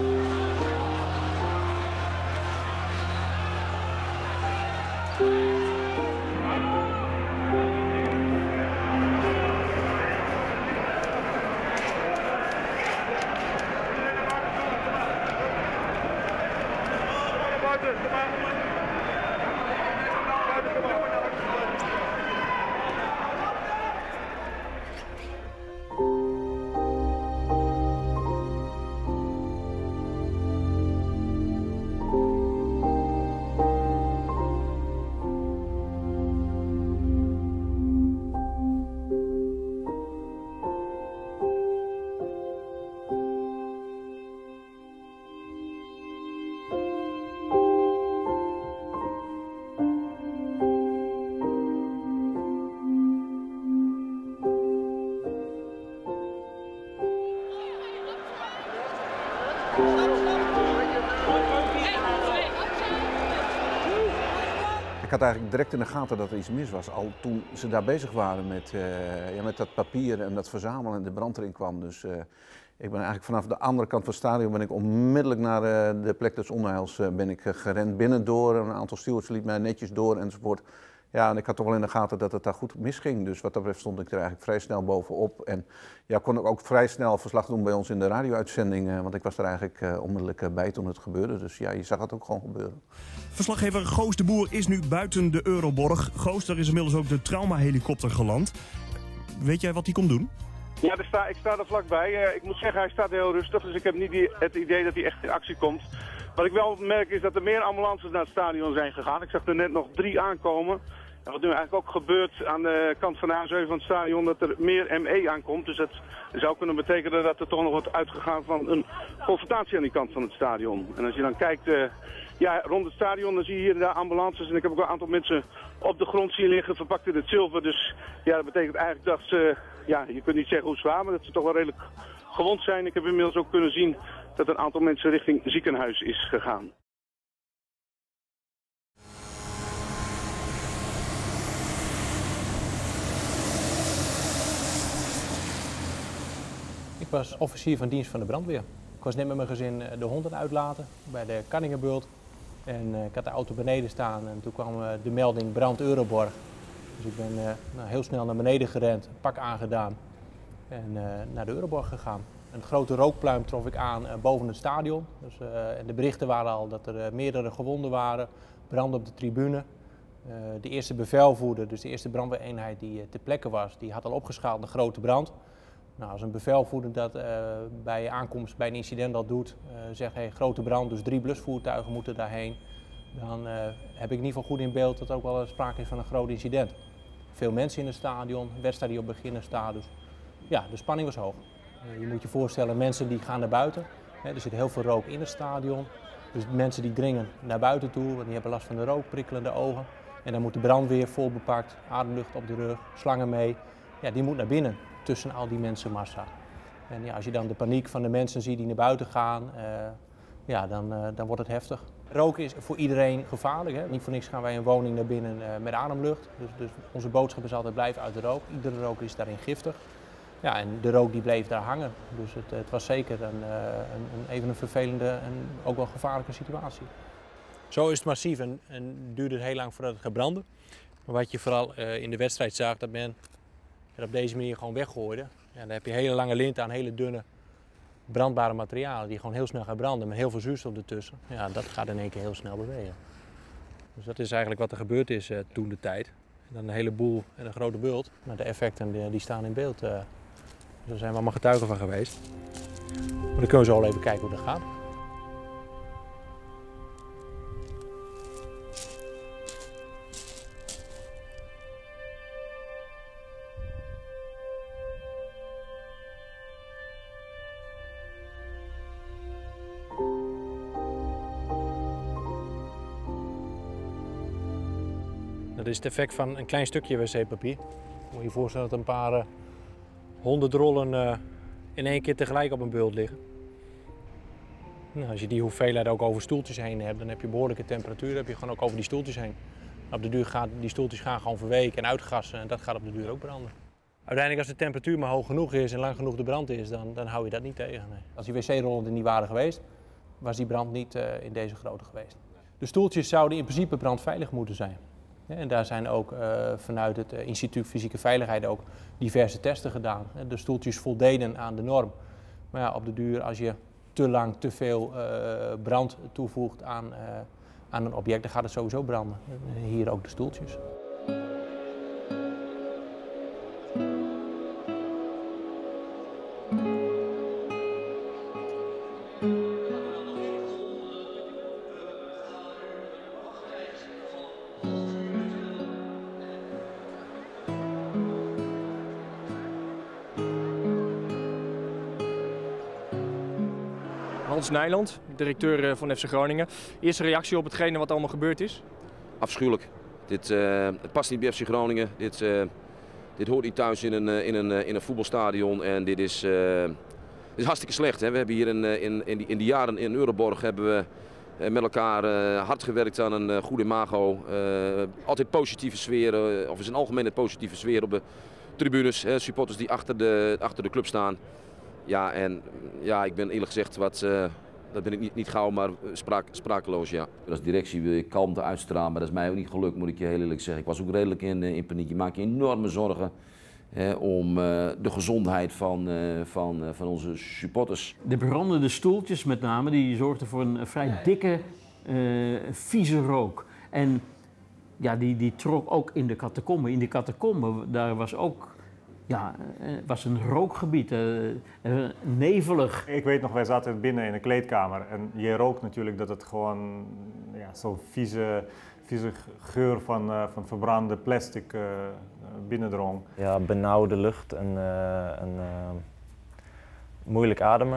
Speaker 10: Ik had eigenlijk direct in de gaten dat er iets mis was, al toen ze daar bezig waren met, uh, ja, met dat papier en dat verzamelen en de brand erin kwam. Dus uh, ik ben eigenlijk vanaf de andere kant van het stadion ben ik onmiddellijk naar uh, de plek des onheils uh, ben ik uh, gerend. Binnendoor, een aantal stewards liet mij netjes door enzovoort. Ja, en ik had toch wel in de gaten dat het daar goed misging. Dus wat dat betreft stond ik er eigenlijk vrij snel bovenop. En ja, kon ik ook vrij snel verslag doen bij ons in de radio-uitzending. Uh, want ik was er eigenlijk uh, onmiddellijk uh, bij toen het gebeurde. Dus ja, je zag het ook gewoon gebeuren.
Speaker 13: Verslaggever Goos de Boer is nu buiten de Euroborg. Goos, er is inmiddels ook de traumahelikopter geland. Weet jij wat hij komt doen?
Speaker 14: Ja, er sta, ik sta er vlakbij. Uh, ik moet zeggen, hij staat heel rustig. Dus ik heb niet die, het idee dat hij echt in actie komt. Wat ik wel merk is dat er meer ambulances naar het stadion zijn gegaan. Ik zag er net nog drie aankomen. En wat nu eigenlijk ook gebeurt aan de kant van de A zeven van het stadion, dat er meer M E aankomt. Dus dat zou kunnen betekenen dat er toch nog wordt uitgegaan van een confrontatie aan die kant van het stadion. En als je dan kijkt, uh, ja, rond het stadion, dan zie je hier en daar ambulances. En ik heb ook een aantal mensen op de grond zien liggen, verpakt in het zilver. Dus ja, dat betekent eigenlijk dat ze, ja, je kunt niet zeggen hoe zwaar, maar dat ze toch wel redelijk gewond zijn. Ik heb inmiddels ook kunnen zien dat een aantal mensen richting ziekenhuis is gegaan.
Speaker 16: Ik was officier van dienst van de brandweer. Ik was net met mijn gezin de honden uitlaten bij de Kanningenbult. En uh, ik had de auto beneden staan en toen kwam uh, de melding brand Euroborg. Dus ik ben uh, nou, heel snel naar beneden gerend, een pak aangedaan en uh, naar de Euroborg gegaan. Een grote rookpluim trof ik aan uh, boven het stadion. Dus, uh, en de berichten waren al dat er uh, meerdere gewonden waren, brand op de tribune. Uh, de eerste bevelvoerder, dus de eerste brandweereenheid die uh, ter plekke was, die had al opgeschaald naar grote brand. Nou, als een bevelvoerder dat uh, bij aankomst bij een incident al doet, uh, zegt hey, grote brand, dus drie blusvoertuigen moeten daarheen, dan uh, heb ik in ieder geval goed in beeld dat er ook wel sprake is van een groot incident. Veel mensen in het stadion, wedstrijd die op beginnen staat, dus ja, de spanning was hoog. Uh, je moet je voorstellen, mensen die gaan naar buiten, hè, er zit heel veel rook in het stadion, dus mensen die dringen naar buiten toe, want die hebben last van de rook, prikkelende ogen. En dan moet de brandweer vol bepakt, ademlucht op de rug, slangen mee, ja, die moet naar binnen. Tussen al die mensenmassa. En ja, als je dan de paniek van de mensen ziet die naar buiten gaan, uh, ja, dan, uh, dan wordt het heftig. Roken is voor iedereen gevaarlijk. Hè? Niet voor niks gaan wij een woning naar binnen uh, met ademlucht. Dus, dus onze boodschap is altijd blijf uit de rook. Iedere rook is daarin giftig. Ja, en de rook die bleef daar hangen. Dus het, het was zeker een, uh, een, een, even een vervelende en ook wel gevaarlijke situatie. Zo is het massief en, en duurde het heel lang voordat het gaat branden. Maar wat je vooral uh, in de wedstrijd zag, dat men en op deze manier gewoon weggooide. Ja, dan heb je hele lange linten aan hele dunne brandbare materialen die gewoon heel snel gaan branden met heel veel zuurstof ertussen. Ja, dat gaat in één keer heel snel bewegen. Dus dat is eigenlijk wat er gebeurd is uh, toen de tijd. En dan een heleboel en een grote bult. Maar de effecten die, die staan in beeld. Uh, dus daar zijn we allemaal getuigen van geweest. Maar dan kunnen we zo al even kijken hoe dat gaat. Dat is het effect van een klein stukje wc-papier. Moet je je voorstellen dat een paar uh, honderd rollen uh, in één keer tegelijk op een bult liggen. Nou, als je die hoeveelheid ook over stoeltjes heen hebt, dan heb je behoorlijke temperatuur, dan heb je gewoon ook over die stoeltjes heen. Op de duur gaan die stoeltjes gaan gewoon verweken en uitgassen en dat gaat op de duur ook branden. Uiteindelijk als de temperatuur maar hoog genoeg is en lang genoeg de brand is, dan, dan hou je dat niet tegen. Nee. Als die wc-rollen er niet waren geweest, was die brand niet uh, in deze grootte geweest. De stoeltjes zouden in principe brandveilig moeten zijn. Ja, en daar zijn ook uh, vanuit het uh, Instituut Fysieke Veiligheid ook diverse testen gedaan. De stoeltjes voldeden aan de norm. Maar ja, op de duur, als je te lang te veel uh, brand toevoegt aan, uh, aan een object, dan gaat het sowieso branden. Hier ook de stoeltjes.
Speaker 17: Hans Nijland, directeur van F C Groningen. Eerste reactie op hetgene wat allemaal gebeurd is?
Speaker 18: Afschuwelijk. Dit uh, het past niet bij F C Groningen. Dit, uh, dit hoort niet thuis in een, in een, in een voetbalstadion en dit is, uh, dit is hartstikke slecht. Hè? We hebben hier in, in, in, die, in die jaren in Euroborg hebben we met elkaar uh, hard gewerkt aan een uh, goede imago. Uh, altijd positieve sfeer, uh, of is een algemene positieve sfeer op de tribunes. Hè? Supporters die achter de, achter de club staan. Ja, en ja, ik ben eerlijk gezegd, wat, uh, dat ben ik niet, niet gauw, maar spraak, sprakeloos, ja.
Speaker 5: Als directie wil je kalmte uitstralen, maar dat is mij ook niet gelukt, moet ik je heel eerlijk zeggen. Ik was ook redelijk in, in paniek. Je maakt je enorme zorgen hè, om uh, de gezondheid van, uh, van, uh, van onze supporters.
Speaker 8: De brandende stoeltjes met name, die zorgden voor een vrij dikke, uh, vieze rook. En ja, die, die trok ook in de catacomben. In de catacomben, daar was ook... Ja, het was een rookgebied, uh, uh, nevelig.
Speaker 9: Ik weet nog, wij zaten binnen in de kleedkamer en je rookt natuurlijk dat het gewoon ja, zo'n vieze, vieze geur van, uh, van verbrande plastic uh, binnendrong.
Speaker 12: Ja, benauwde lucht en, uh, en uh, moeilijk ademen.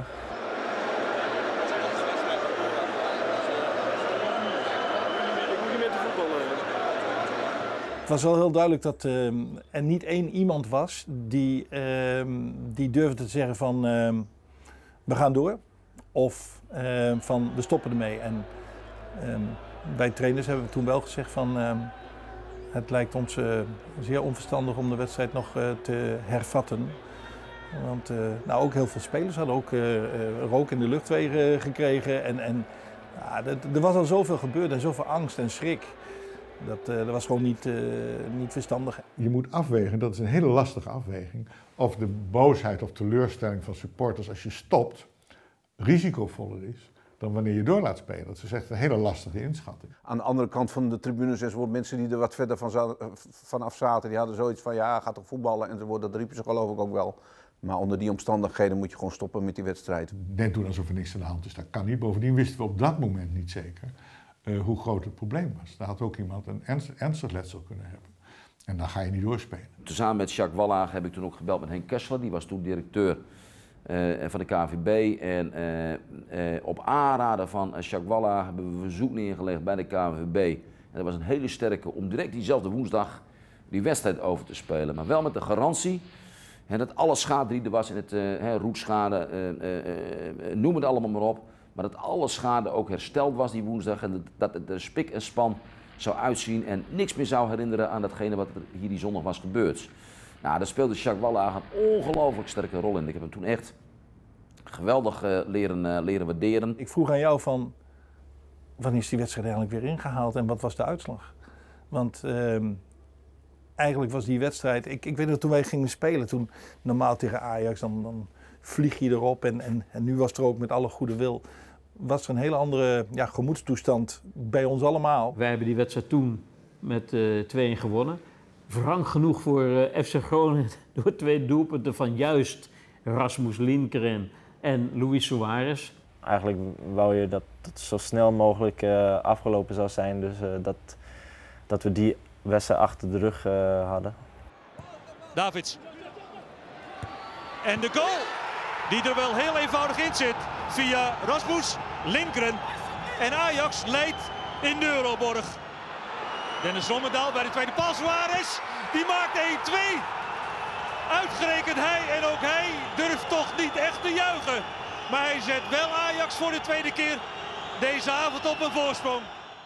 Speaker 7: Het was wel heel duidelijk dat uh, er niet één iemand was die, uh, die durfde te zeggen van uh, we gaan door of uh, van we stoppen ermee. En uh, bij trainers hebben we toen wel gezegd van uh, het lijkt ons uh, zeer onverstandig om de wedstrijd nog uh, te hervatten. Want uh, nou, ook heel veel spelers hadden ook uh, uh, rook in de luchtwegen gekregen en, en ja, er was al zoveel gebeurd en zoveel angst en schrik. Dat, uh, dat was gewoon niet, uh, niet verstandig.
Speaker 6: Je moet afwegen, dat is een hele lastige afweging, of de boosheid of teleurstelling van supporters als je stopt risicovoller is dan wanneer je door laat spelen. Dat is echt een hele lastige inschatting.
Speaker 10: Aan de andere kant van de tribunes enzovoort, mensen die er wat verder van vanaf zaten, die hadden zoiets van ja, gaat toch voetballen enzovoort. Dat riepen ze geloof ik ook wel. Maar onder die omstandigheden moet je gewoon stoppen met die wedstrijd.
Speaker 6: Net doen alsof er niks aan de hand is, dat kan niet. Bovendien wisten we op dat moment niet zeker Uh, hoe groot het probleem was. Daar had ook iemand een ernstig, ernstig letsel kunnen hebben. En dan ga je niet doorspelen.
Speaker 5: Samen met Jacques Wallaag heb ik toen ook gebeld met Henk Kessler. Die was toen directeur uh, van de K N V B. En uh, uh, op aanraden van Jacques Wallaag hebben we een verzoek neergelegd bij de K N V B. En dat was een hele sterke om direct diezelfde woensdag die wedstrijd over te spelen. Maar wel met de garantie hè, dat alle schade die er was in het uh, hè, roetschade, uh, uh, uh, noem het allemaal maar op. Maar dat alle schade ook hersteld was die woensdag en dat het er spik en span zou uitzien en niks meer zou herinneren aan datgene wat er hier die zondag was gebeurd. Nou, daar speelde Jacques Wallaag een ongelooflijk sterke rol in. Ik heb hem toen echt geweldig uh, leren, uh, leren waarderen.
Speaker 7: Ik vroeg aan jou van, wanneer is die wedstrijd eigenlijk weer ingehaald en wat was de uitslag? Want uh, eigenlijk was die wedstrijd, ik, ik weet dat toen wij gingen spelen, toen normaal tegen Ajax, dan, dan vlieg je erop en, en, en nu was er ook met alle goede wil, was er een hele andere ja, gemoedstoestand bij ons allemaal.
Speaker 8: Wij hebben die wedstrijd toen met uh, twee-een gewonnen. wrang genoeg voor uh, F C Groningen door twee doelpunten van juist Rasmus Lindgren en Luis Suarez.
Speaker 12: Eigenlijk wou je dat het zo snel mogelijk uh, afgelopen zou zijn, dus uh, dat, dat we die wedstrijd achter de rug uh, hadden.
Speaker 19: Davids. En de goal, die er wel heel eenvoudig in zit, via Rasmus Lindgren. En Ajax leidt in de Euroborg. Dennis Rommedaal bij de tweede paal, Suarez, die maakt één twee. Uitgerekend hij, en ook hij durft toch niet echt te juichen. Maar hij zet wel Ajax voor de tweede keer deze avond op een voorsprong.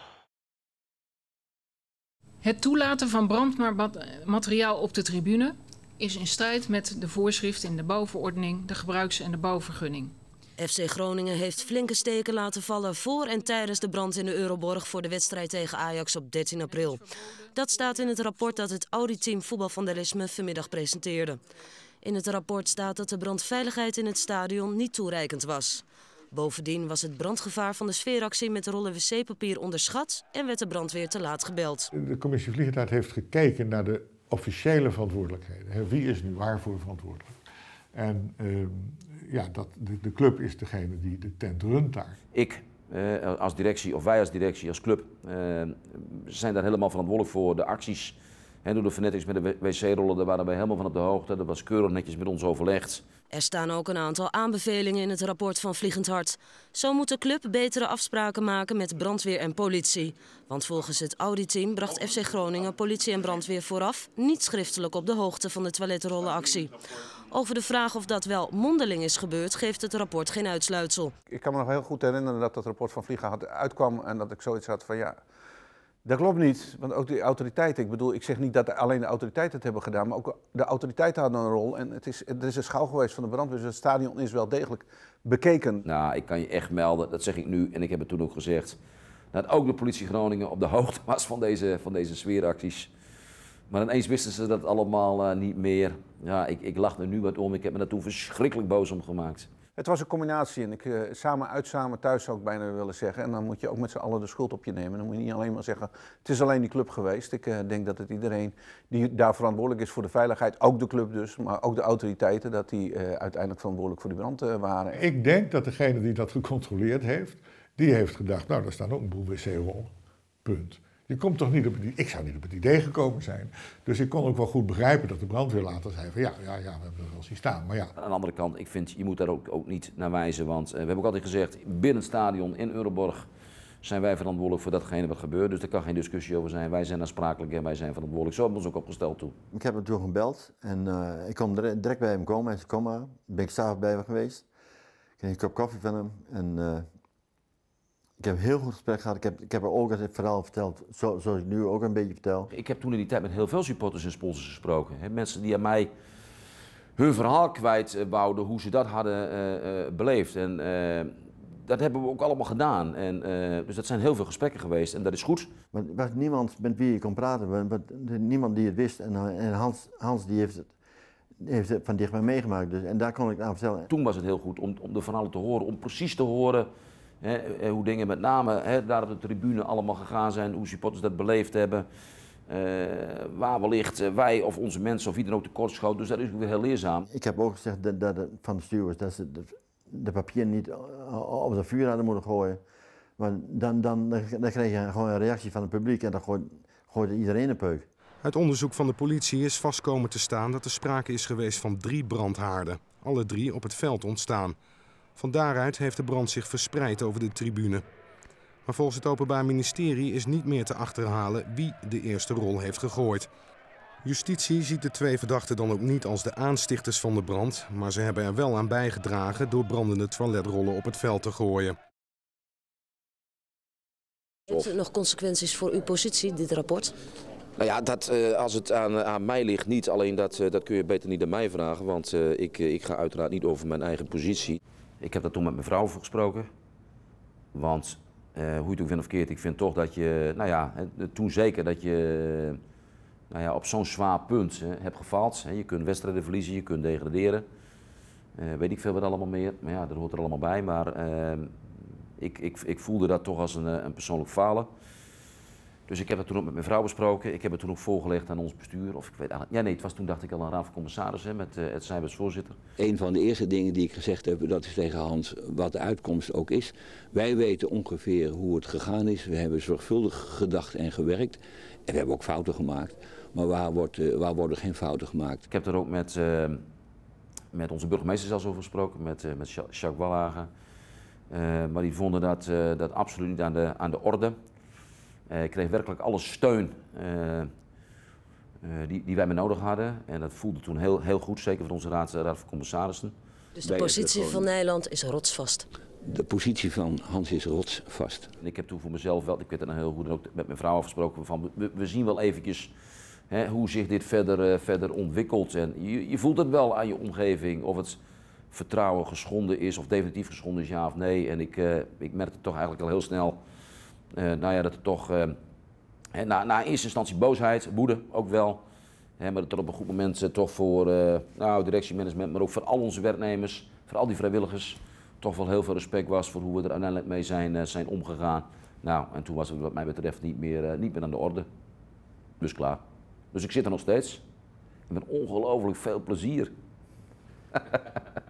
Speaker 20: Het toelaten van brandmateriaal op de tribune is in strijd met de voorschriften in de bouwverordening, de gebruiks- en de bouwvergunning.
Speaker 3: F C Groningen heeft flinke steken laten vallen voor en tijdens de brand in de Euroborg voor de wedstrijd tegen Ajax op dertien april. Dat staat in het rapport dat het auditteam voetbalvandalisme vanmiddag presenteerde. In het rapport staat dat de brandveiligheid in het stadion niet toereikend was. Bovendien was het brandgevaar van de sfeeractie met rollen wc-papier onderschat en werd de brandweer te laat gebeld.
Speaker 6: De commissie Vliegentaart heeft gekeken naar de officiële verantwoordelijkheden. Wie is nu waarvoor verantwoordelijk? En uh, ja, dat, de, de club is degene die de tent runt daar.
Speaker 5: Ik uh, als directie, of wij als directie, als club, uh, zijn daar helemaal verantwoordelijk voor. De acties He, door de Fanatics met de wc-rollen, daar waren wij helemaal van op de hoogte. Dat was keurig netjes met ons overlegd.
Speaker 3: Er staan ook een aantal aanbevelingen in het rapport van Vliegend Hart. Zo moet de club betere afspraken maken met brandweer en politie. Want volgens het auditteam bracht F C Groningen politie en brandweer vooraf niet schriftelijk op de hoogte van de toiletrollenactie. Over de vraag of dat wel mondeling is gebeurd, geeft het rapport geen uitsluitsel.
Speaker 10: Ik kan me nog heel goed herinneren dat dat rapport van Vliegend Hart uitkwam en dat ik zoiets had van ja... Dat klopt niet, want ook de autoriteiten, ik bedoel, ik zeg niet dat alleen de autoriteiten het hebben gedaan, maar ook de autoriteiten hadden een rol. En het is, er is een schouw geweest van de brandweer, dus het stadion is wel degelijk bekeken.
Speaker 5: Nou, ik kan je echt melden, dat zeg ik nu en ik heb het toen ook gezegd, dat ook de politie Groningen op de hoogte was van deze, van deze sfeeracties. Maar ineens wisten ze dat allemaal uh, niet meer. Ja, ik, ik lach er nu wat om, ik heb me daar toen verschrikkelijk boos om gemaakt.
Speaker 10: Het was een combinatie en ik, uh, samen uit, samen thuis zou ik bijna willen zeggen. En dan moet je ook met z'n allen de schuld op je nemen. Dan moet je niet alleen maar zeggen, het is alleen die club geweest. Ik uh, denk dat het iedereen die daar verantwoordelijk is voor de veiligheid, ook de club dus, maar ook de autoriteiten, dat die uh, uiteindelijk verantwoordelijk voor die brand uh, waren.
Speaker 6: Ik denk dat degene die dat gecontroleerd heeft, die heeft gedacht, nou daar staan ook een boel wc-rollen. Punt. Je komt toch niet op het, ik zou niet op het idee gekomen zijn. Dus ik kon ook wel goed begrijpen dat de brandweer later zei van ja, ja, ja, we hebben er wel zien staan. Maar ja.
Speaker 5: Aan de andere kant, ik vind, je moet daar ook, ook niet naar wijzen. Want uh, we hebben ook altijd gezegd, binnen het stadion in Euroborg zijn wij verantwoordelijk voor datgene wat gebeurt. Dus daar kan geen discussie over zijn. Wij zijn aansprakelijk en wij zijn verantwoordelijk. Zo hebben we ons ook opgesteld toe.
Speaker 15: Ik heb hem toen gebeld en uh, ik kon direct bij hem komen. Hij zei, kom maar. Ben ik s'avonds bij hem geweest. Ik kreeg een kop koffie van hem en... Uh, Ik heb een heel goed gesprek gehad. Ik heb, ik heb er ook het verhaal verteld, zo, zoals ik nu ook een beetje vertel.
Speaker 5: Ik heb toen in die tijd met heel veel supporters en sponsors gesproken. He, mensen die aan mij hun verhaal kwijt uh, wouden, hoe ze dat hadden uh, uh, beleefd. En uh, dat hebben we ook allemaal gedaan. En, uh, dus dat zijn heel veel gesprekken geweest en dat is goed.
Speaker 15: Maar er was niemand met wie je kon praten, maar niemand die het wist. En, en Hans, Hans die heeft het, heeft het van dichtbij meegemaakt. Dus, en daar kon ik aan vertellen.
Speaker 5: Toen was het heel goed om, om de verhalen te horen, om precies te horen. He, hoe dingen met name he, daar op de tribune allemaal gegaan zijn, hoe supporters dat beleefd hebben. Uh, waar wellicht uh, wij of onze mensen of wie dan ook tekort schoot. Dus dat is ook weer heel leerzaam.
Speaker 15: Ik heb ook gezegd dat, dat, van de stewards dat ze de, de papier niet op het vuur hadden moeten gooien. Maar dan, dan, dan kreeg je gewoon een reactie van het publiek en dan gooide, gooide iedereen een peuk.
Speaker 21: Uit onderzoek van de politie is vast komen te staan dat er sprake is geweest van drie brandhaarden. Alle drie op het veld ontstaan. Van daaruit heeft de brand zich verspreid over de tribune. Maar volgens het Openbaar Ministerie is niet meer te achterhalen wie de eerste rol heeft gegooid. Justitie ziet de twee verdachten dan ook niet als de aanstichters van de brand, maar ze hebben er wel aan bijgedragen door brandende toiletrollen op het veld te gooien.
Speaker 3: Heeft het nog consequenties voor uw positie, dit rapport?
Speaker 18: Nou ja, dat, uh, als het aan, aan mij ligt niet, alleen dat, uh, dat kun je beter niet aan mij vragen, want uh, ik, uh, ik ga uiteraard niet over mijn eigen positie.
Speaker 5: Ik heb daar toen met mijn vrouw over gesproken, want uh, hoe je het ook vindt of keert, ik vind toch dat je, nou ja, toen zeker dat je nou ja, op zo'n zwaar punt hè, hebt gefaald. Hè. Je kunt wedstrijden verliezen, je kunt degraderen, uh, weet ik veel wat allemaal meer, maar ja, dat hoort er allemaal bij. Maar uh, ik, ik, ik voelde dat toch als een, een persoonlijk falen. Dus ik heb het toen ook met mijn vrouw besproken. Ik heb het toen ook voorgelegd aan ons bestuur. Of ik weet eigenlijk, ja nee, het was toen dacht ik al een raad van commissarissen met uh, Ed Seibert als voorzitter.
Speaker 1: Een van de eerste dingen die ik gezegd heb, dat is tegen Hans, wat de uitkomst ook is. Wij weten ongeveer hoe het gegaan is. We hebben zorgvuldig gedacht en gewerkt. En we hebben ook fouten gemaakt. Maar waar, wordt, uh, waar worden geen fouten gemaakt?
Speaker 5: Ik heb er ook met, uh, met onze burgemeester zelfs over gesproken, met, uh, met Jacques Wallhagen. Uh, maar die vonden dat, uh, dat absoluut niet aan de, aan de orde. Uh, ik kreeg werkelijk alle steun uh, uh, die, die wij maar nodig hadden. En dat voelde toen heel, heel goed, zeker van onze raad, raad van commissarissen.
Speaker 3: Dus de positie van Nijland is rotsvast?
Speaker 1: De positie van Hans is rotsvast.
Speaker 5: En ik heb toen voor mezelf wel, ik weet het nog heel goed, en ook met mijn vrouw afgesproken, van we, we zien wel eventjes hè, hoe zich dit verder, uh, verder ontwikkelt. En je, je voelt het wel aan je omgeving, of het vertrouwen geschonden is, of definitief geschonden is, ja of nee. En ik, uh, ik merkte toch eigenlijk al heel snel, uh, nou ja, dat er toch, uh, hè, na, na eerste instantie boosheid, woede ook wel, hè, maar dat er op een goed moment uh, toch voor uh, nou, directiemanagement, maar ook voor al onze werknemers, voor al die vrijwilligers, toch wel heel veel respect was voor hoe we er uiteindelijk mee zijn, uh, zijn omgegaan. Nou, en toen was het wat mij betreft niet meer, uh, niet meer aan de orde. Dus klaar. Dus ik zit er nog steeds. Met ongelooflijk veel plezier.